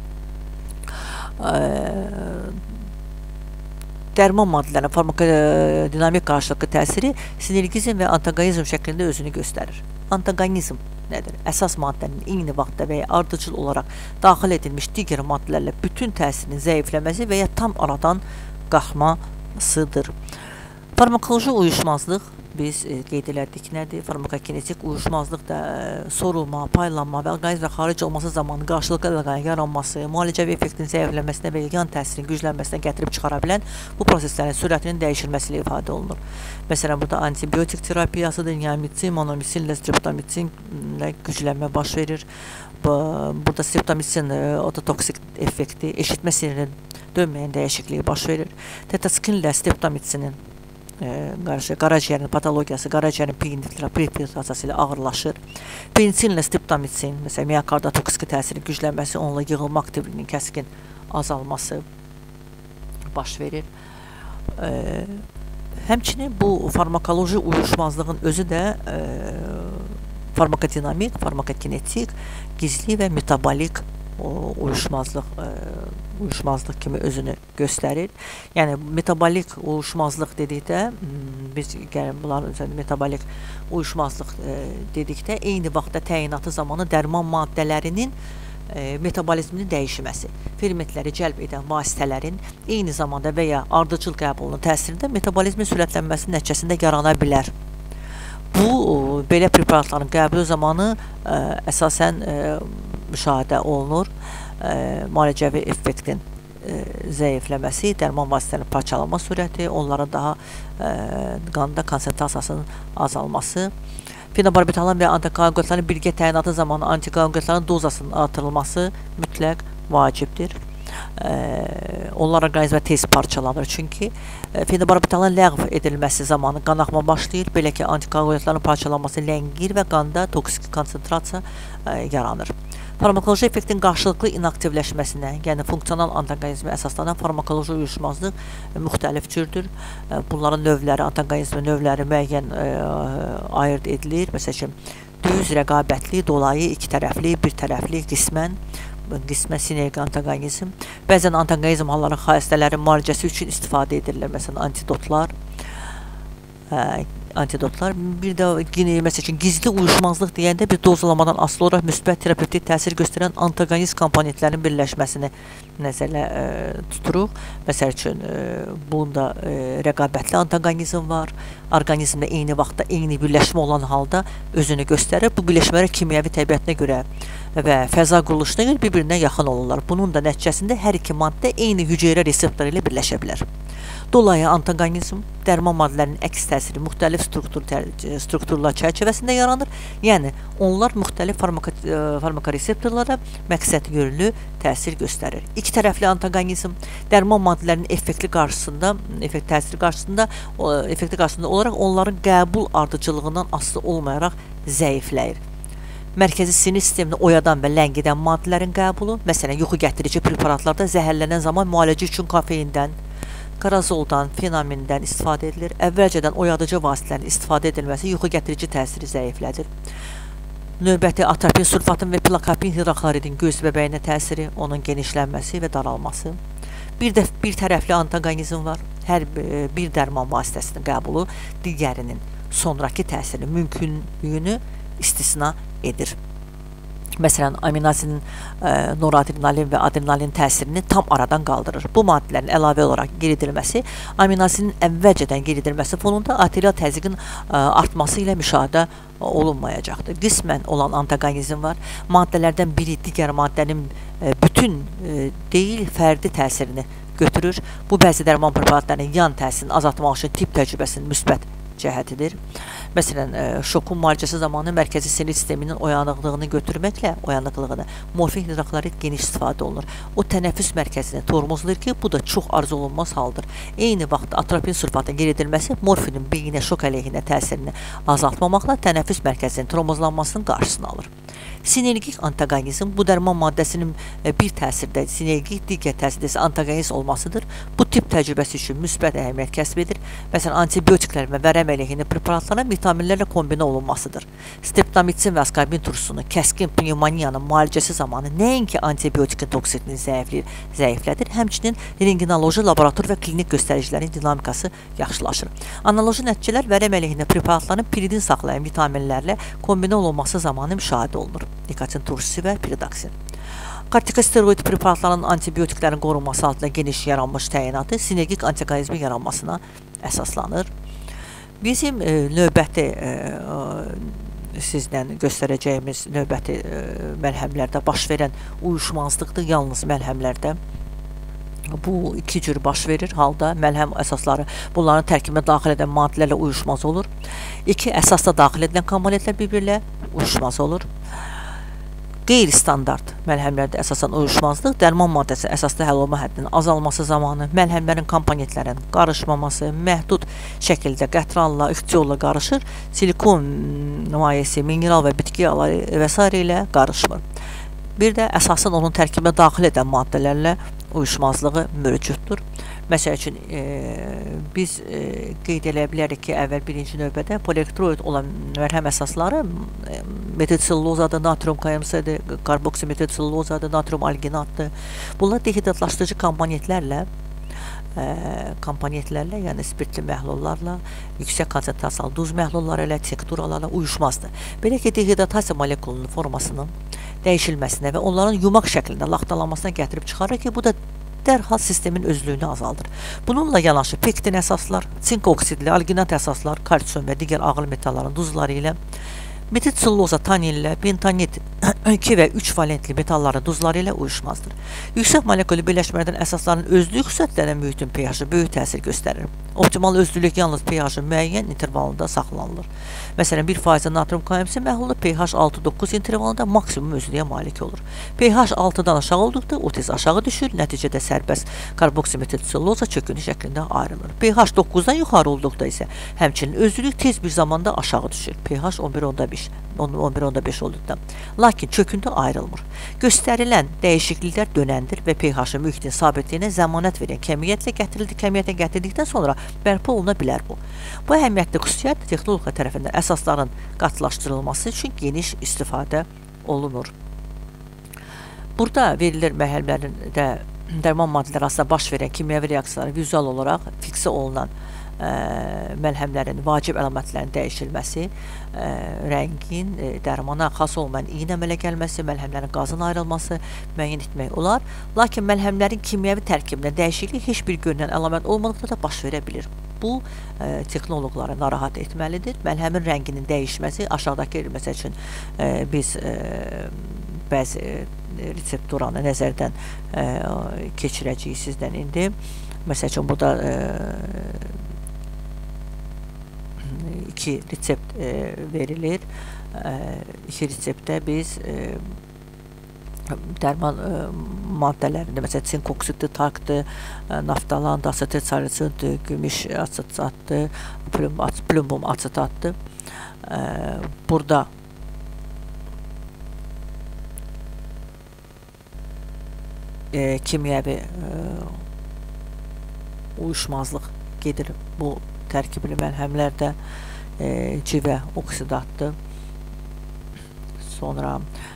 Dərman maddələrinin farmakodinamik qarşılıqlı təsiri sinergizm və antagonizm şəklində özünü göstərir. Antagonizm nədir? Əsas maddənin eyni vaxtda və ya ardıcıl olaraq daxil edilmiş digər maddələrlə bütün təsirinin zəifləməsi və ya tam aradan qalxmasıdır. Farmakoloji uyuşmazlıq biz qeyd elədik nədir? Farmakokinetik uyuşmazlıq da sorulma, paylanma və orqanizmdən xaric olması zamanı qarşılıqlı əlaqənin yaranması, müalicəvi effektin zəifləməsinə və yan təsirin güclənməsinə gətirib çıxara bilən bu proseslərin sürətinin dəyişilməsi ilə ifadə olunur. Məsələn, burada antibiotik terapiyasıdır, niamitsin, monomisin, streptomitsin ilə güclənmə baş verir. Burada streptomitsin ototoksik effekti, eşitmə sinirinin dönməyən dəyişikliyi baş verir. Tetaskin ilə streptomitsinin qaraciyərin patologiyası, qaraciyərin pigmentləşməsi ilə ağırlaşır. Penisillə streptomitsin, məsələn, miokarda toksiki təsiri güclənməsi, onunla yığılma aktivliyinin kəskin azalması baş verir. Həmçinin bu farmakoloji uyuşmazlığın özü də farmakodinamik, farmakokinetik, gizli və metabolik uyuşmazlıq kimi özünü göstərir. Yəni metabolik uyuşmazlıq dedikdə biz bunların üzərində metabolik uyuşmazlıq dedikdə eyni vaxtda təyinatı zamanı dərman maddələrinin metabolizminin dəyişməsi, fermentləri cəlb edən vasitələrin eyni zamanda və ya ardıcıl qəbulunun təsirində metabolizmin sürətlənməsi nəticəsində yarana bilər. Bu, belə preparatların qəbulu zamanı əsasən müşahidə olunur. Müalicəvi effektin zəifləməsi, dərman vasitələrinin parçalanma sürəti, onların daha qanda konsentrasiyasının azalması, fenobarbitalin və antikoagulyantların birgə təyinatı zamanı antikoagulyantların dozasının artırılması mütləq vacibdir. Onlar orqanizmə tez parçalanır. Çünki fenobarbitalin ləğv edilməsi zamanı qanaxma başlayır. Belə ki, antikoagulyantların parçalanması ləngir və qanda toksik konsentrasiya yaranır. Farmakoloji effektin qarşılıqlı inaktivləşməsinə, yəni funksional antagonizmə əsaslanan farmakoloji uyuşmazlıq müxtəlif cürdür. Bunların növləri, antagonizmin növləri müəyyən ayırd edilir. Məsələn, düz, rəqabətli, dolayı, iki tərəfli, bir tərəfli, qismən sinerji antagonizm. Bəzən antagonizm halları xəstələrin müalicəsi üçün istifadə edilir. Məsələn, antidotlar. Bir də məsələn, gizli uyuşmazlıq deyəndə biz dozalamadan asılı olaraq müsbət terapevtik təsir göstərən antagonist komponentlərin birləşməsini nəzərlə tuturuq. Məsəl üçün, bunda rəqabətli antagonizm var. Orqanizmdə eyni vaxtda eyni birləşmə olan halda özünü göstərir. Bu birləşmələr kimyəvi təbiətinə görə və fəza quruluşuna görə bir-birinə yaxın olurlar. Bunun da nəticəsində hər iki maddə eyni hüceyrə reseptoru ilə birləşə bilər. Dolayı antagonizm dərman maddələrinin əks təsiri müxtəlif strukturlar çərçivəsində yaranır. Yəni, onlar müxtəlif farmakoreseptorlara məqsəd yönlü təsir göstərir. İki tərəfli antagonizm dərman maddələrinin effekti qarşısında olaraq onların qəbul ardıcılığından asılı olmayaraq zəifləyir. Mərkəzi sinir sistemini oyadan və ləngidən maddələrin qəbulu, məsələn, yuxu gətirici preparatlarda zəhərlənən zaman müalicə üçün kafeindən, qarazoldan, fenamindən istifadə edilir. Əvvəlcədən oyadıcı vasitələrin istifadə edilməsi yuxu gətirici təsiri zəiflədir. Növbəti atropin sulfatın və plakapin hidroxloridin göz bəbəyinə təsiri, onun genişlənməsi və daralması. Bir tərəfli antagonizm var. Hər bir dərman vasitəsinin qəbulu digərinin sonraki təsirini mümkünlüyünü istisna edir. Məsələn, aminazin, noradrenalin və adrenalin təsirini tam aradan qaldırır. Bu maddələrin əlavə olaraq giridilməsi, aminazinin əvvəlcədən giridilməsi fonunda arterial təzyiqin artması ilə müşahidə olunmayacaqdır. Qismən olan antagonizm var. Maddələrdən biri digər maddənin bütün deyil, fərdi təsirini götürür. Bu, bəzi dərman preparatlarının yan təsirini azaltmaq üçün tibb təcrübəsinin müsbət cəhətidir. Məsələn, şokun müalicəsi zamanı mərkəzi sinir sisteminin oyanıqlığını götürməklə morfin hidroxlorid geniş istifadə olunur. O, tənəffüs mərkəzini tormozlayır ki, bu da çox arzu olunmaz haldır. Eyni vaxtda atropin sulfatın geridilməsi morfinin beyinə şok əleyhinə təsirini azaltmamaqla tənəffüs mərkəzinin tormozlanmasının qarşısını alır. Sinergik antagonizm bu dərman maddəsinin bir təsirdə sinergik, digər təsirdə isə antagonist olmasıdır. Bu tip təcrübəsi üçün müsbət əhəmiyyət kəsb edir. Məsələn, antibiotiklər və vərəm əleyhinə preparatların vitaminlərlə kombinə olunmasıdır. Streptomitsin və askarbin turşusunu kəskin pneumoniyanın müalicəsi zamanı nəinki antibiotikin toksikliyi zəiflədir, həmçinin renginoloji, laborator və klinik göstəricilərin dinamikası yaxşılaşır. Analoji nəticələr vərəm əleyhinə preparatların piridin saxlayan vitaminlərlə kombinə olunması zamanı müşahidə olunur. Nikotin turşusu və piridoksin. Kortikosteroid preparatların antibiotiklərin qorunması altında geniş yaranmış təyinatı sinergik antagonizmin yaranmasına əsaslanır. Bizim növbəti sizlə göstərəcəyimiz növbəti məlhəmlərdə baş verən uyuşmazlıqdır, yalnız məlhəmlərdə. Bu iki cür baş verir halda məlhəm əsasları bunların tərkibinə daxil edən maddələrlə uyuşmaz olur. İki əsasda daxil edilən komponentlər bir-birlə uyuşmaz olur. Qeyri-standart məlhəmlərdə əsasən uyuşmazlıq dərman maddəsi əsaslı həll olma həddinin azalması zamanı, məlhəmlərin komponentlərin qarışmaması, məhdud şəkildə qətranla, ixtiyarla qarışır, silikon mayesi, mineral və bitki yağları və s. ilə qarışmır. Bir də əsasən onun tərkibinə daxil edən maddələrlə uyuşmazlığı mövcuddur. Məsəl üçün, biz qeyd edə bilərik ki, əvvəl birinci növbədə polielektroid olan mərhəm əsasları metilsellulozadır, natrium kayımsıdır, karboksimetilsellulozadır, natrium alginatdır. Bunlar dehidratlaşdırıcı komponentlərlə, yəni spirtli məhlullarla, yüksək konsentrasiyalı duz məhlulları ilə, tekturalarla uyuşmazdır. Belə ki, dehidratasiya molekulunun formasının dəyişilməsinə və onların yumaq şəklində laxtalanmasına gətirib çıxarır ki, bu da dərhal sistemin özlüyünü azaldır. Bununla yanaşı pektin əsaslar, sink oksidli, alginat əsaslar, kalsium və digər ağır metalların duzları ilə, metilselluloza taninlə, bentonit 2 və 3 valentli metalların duzları ilə uyuşmazdır. Yüksək molekülü birləşmələrdən əsasların özlüyü xüsusiyyətlərlə mühitin pH-ı böyük təsir göstərir. Optimal özlülük yalnız pH-ın müəyyən intervalında saxlanılır. Məsələn, 1% natrium kayımsı məhlulu pH 6-9 intervalında maksimum özlüyə malik olur. pH 6-dan aşağı olduqda o tez aşağı düşür, nəticədə sərbəst karboksimetilselluloza çökünü şəklində ayrılır. pH 9-dan yuxarı olduqda isə həmçinin özlülük tez bir zamanda aşağı düşür. pH 11.5 olduqda. Lakin çöküntü ayrılmır. Göstərilən dəyişikliklər dönəndir və pH-ın mühitin sabitliyinə zəmanət verən kəmiyyətə gətirdikdən sonra bərpa oluna bilər bu. Bu əhəmiyyətli xüsusiyyət texnologiya tərəfindən əsasların qatlaşdırılması üçün geniş istifadə olunur. Burada verilir mərhələlərində dərman maddələri arasında baş verən kimyəvi reaksiyaların vizual olaraq fiksə olunan məlhəmlərin vacib əlamətlərinin dəyişilməsi, rəngin, dərmana xas olmayan iynə əmələ gəlməsi, məlhəmlərin qazın ayrılması müəyyən etmək olar. Lakin məlhəmlərin kimyəvi tərkibində dəyişiklik heç bir görünən əlamət olmadıqda da baş verə bilir. Bu, texnoloqları narahat etməlidir. Məlhəmin rənginin dəyişməsi, aşağıdakı, məsəl üçün, biz bəzi reseptoranı nəzərdən keçirəcəyik sizdən indi. Məsəl üçün, burada 2 resept verilir. 2 reseptdə biz dərman maddələrində, məsələn, sink oksidli takdır, naftalan, asetil salisindir, gümüş asetatdır, plumbum asetatdır. Burada kimyəvi uyuşmazlıq gedir bu tərkibli məlhəmlərdə. Civə oksidatdır. Sonra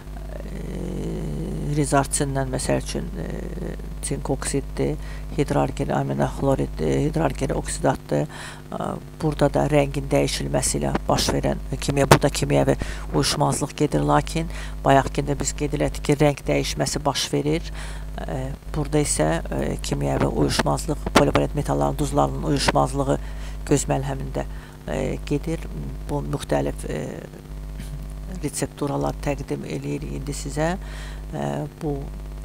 rizarçinlə, məsəl üçün, sink oksiddir, hidrargeli aminoxlorid, hidrargeli oksidatdır. Burada da rəngin dəyişilməsi ilə baş verən burada kimyəvi uyuşmazlıq gedir, lakin bayaqkində biz qeyd elədik ki, rəng dəyişməsi baş verir. Burada isə kimyəvi uyuşmazlıq, polivalet metalların duzlarının uyuşmazlığı göz məlhəmində gedir. Bu müxtəlif resepturalar təqdim eləyirik indi sizə. Bu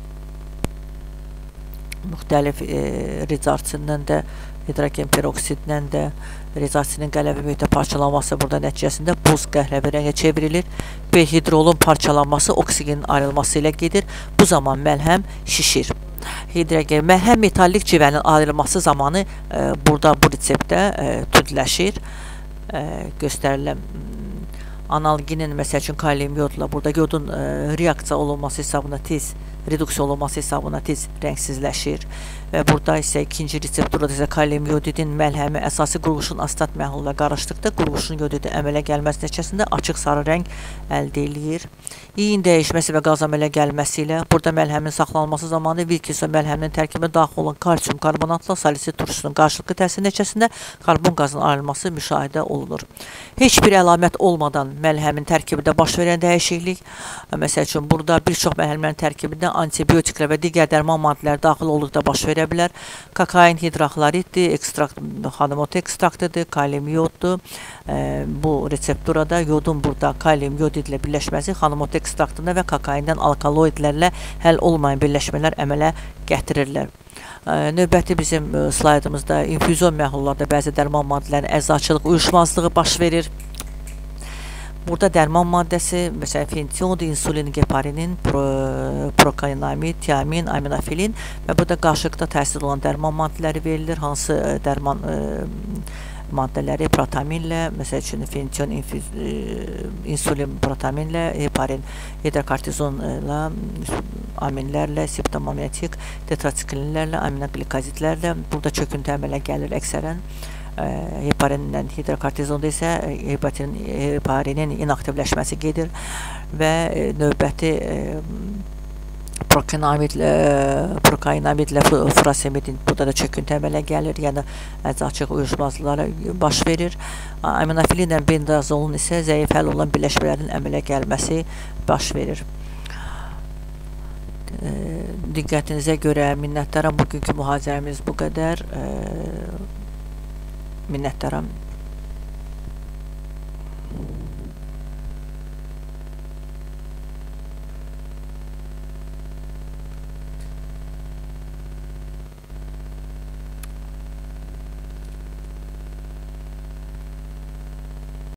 müxtəlif rizarçindən də, hidrogen peroksidlə də, rizarçinin qələvi mühitə parçalanması burada nəticəsində buz qəhvəvi rəngə çevrilir. B-hidrolun parçalanması oksigenin ayrılması ilə gedir. Bu zaman məlhəm şişir. Məlhəm metallik civənin ayrılması zamanı burada bu reseptdə tüdləşir. Göstərilən analginin, məsəl üçün, kalium yodla burada yodun reaksiya olunması hesabına tez, reduksiya olunması hesabına tez rəngsizləşir. Və burada isə ikinci reseptorda isə kalium yodidin məlhəmi əsası qurğuşun asetat məhluluna qarışdıqda qurğuşun yodidin əmələ gəlməsi nəticəsində açıq sarı rəng əldə eləyir. İyin dəyişməsi və qaz əmələ gəlməsi ilə burada məlhəmin saxlanılması zamanı Wilkinson məlhəminin tərkibinə daxil olan kalsium karbonatla salisit turşusunun qarşılıqlı təsiri nəticəsində karbon qazının ayrılması müşahidə olunur. Heç bir əlamət olmadan məlhəmin tərkibində baş verən dəyişiklik, məsəl üçün, burada bir çox məlhəmlərin tərkibində antibiotiklər və digər dərman maddələri daxil olduqda baş verə bilər. Kokain hidroxloriddir, hanomoto ekstraktıdır, kalium yoddur. Bu reseptorada yodun burada kalium yodidlə birləşməsi hanomoto ekstraktında və kokaindən alkaloidlərlə həll olmayan birləşmələr əmələ gətirirlər. Növbəti bizim slaydımızda infüzion məhlullarda bəzi dərman maddələrinin əczaçılıq uyuşmazlığı baş verir. Burada dərman maddəsi, məsələn, fention, insulin, geparinin, prokainamid, tiamin, aminofilin və burada qarşılıqda təsir olan dərman maddələri verilir. Hansı dərman maddələri protaminlə, məsəl üçün fention, insulin protaminlə, heparin hidrokortizonla, aminlərlə, septimometik, tetrasiklinlərlə, aminoqlikozidlərlə. Burada çöküntü əmələ gəlir əksərən. Heparinlə hidrokortizonda isə heparinin inaktivləşməsi gedir və növbəti prokainamidlə furosemidin burada da çöküntü əmələ gəlir, yəni əczaçıq uyuşmazlıqlara baş verir. Aminofilinlə bendazolun isə zəif həll olan birləşmələrin əmələ gəlməsi baş verir. Diqqətinizə görə minnətdaram. Bugünkü mühazirəmiz bu qədər. Minnətdaram.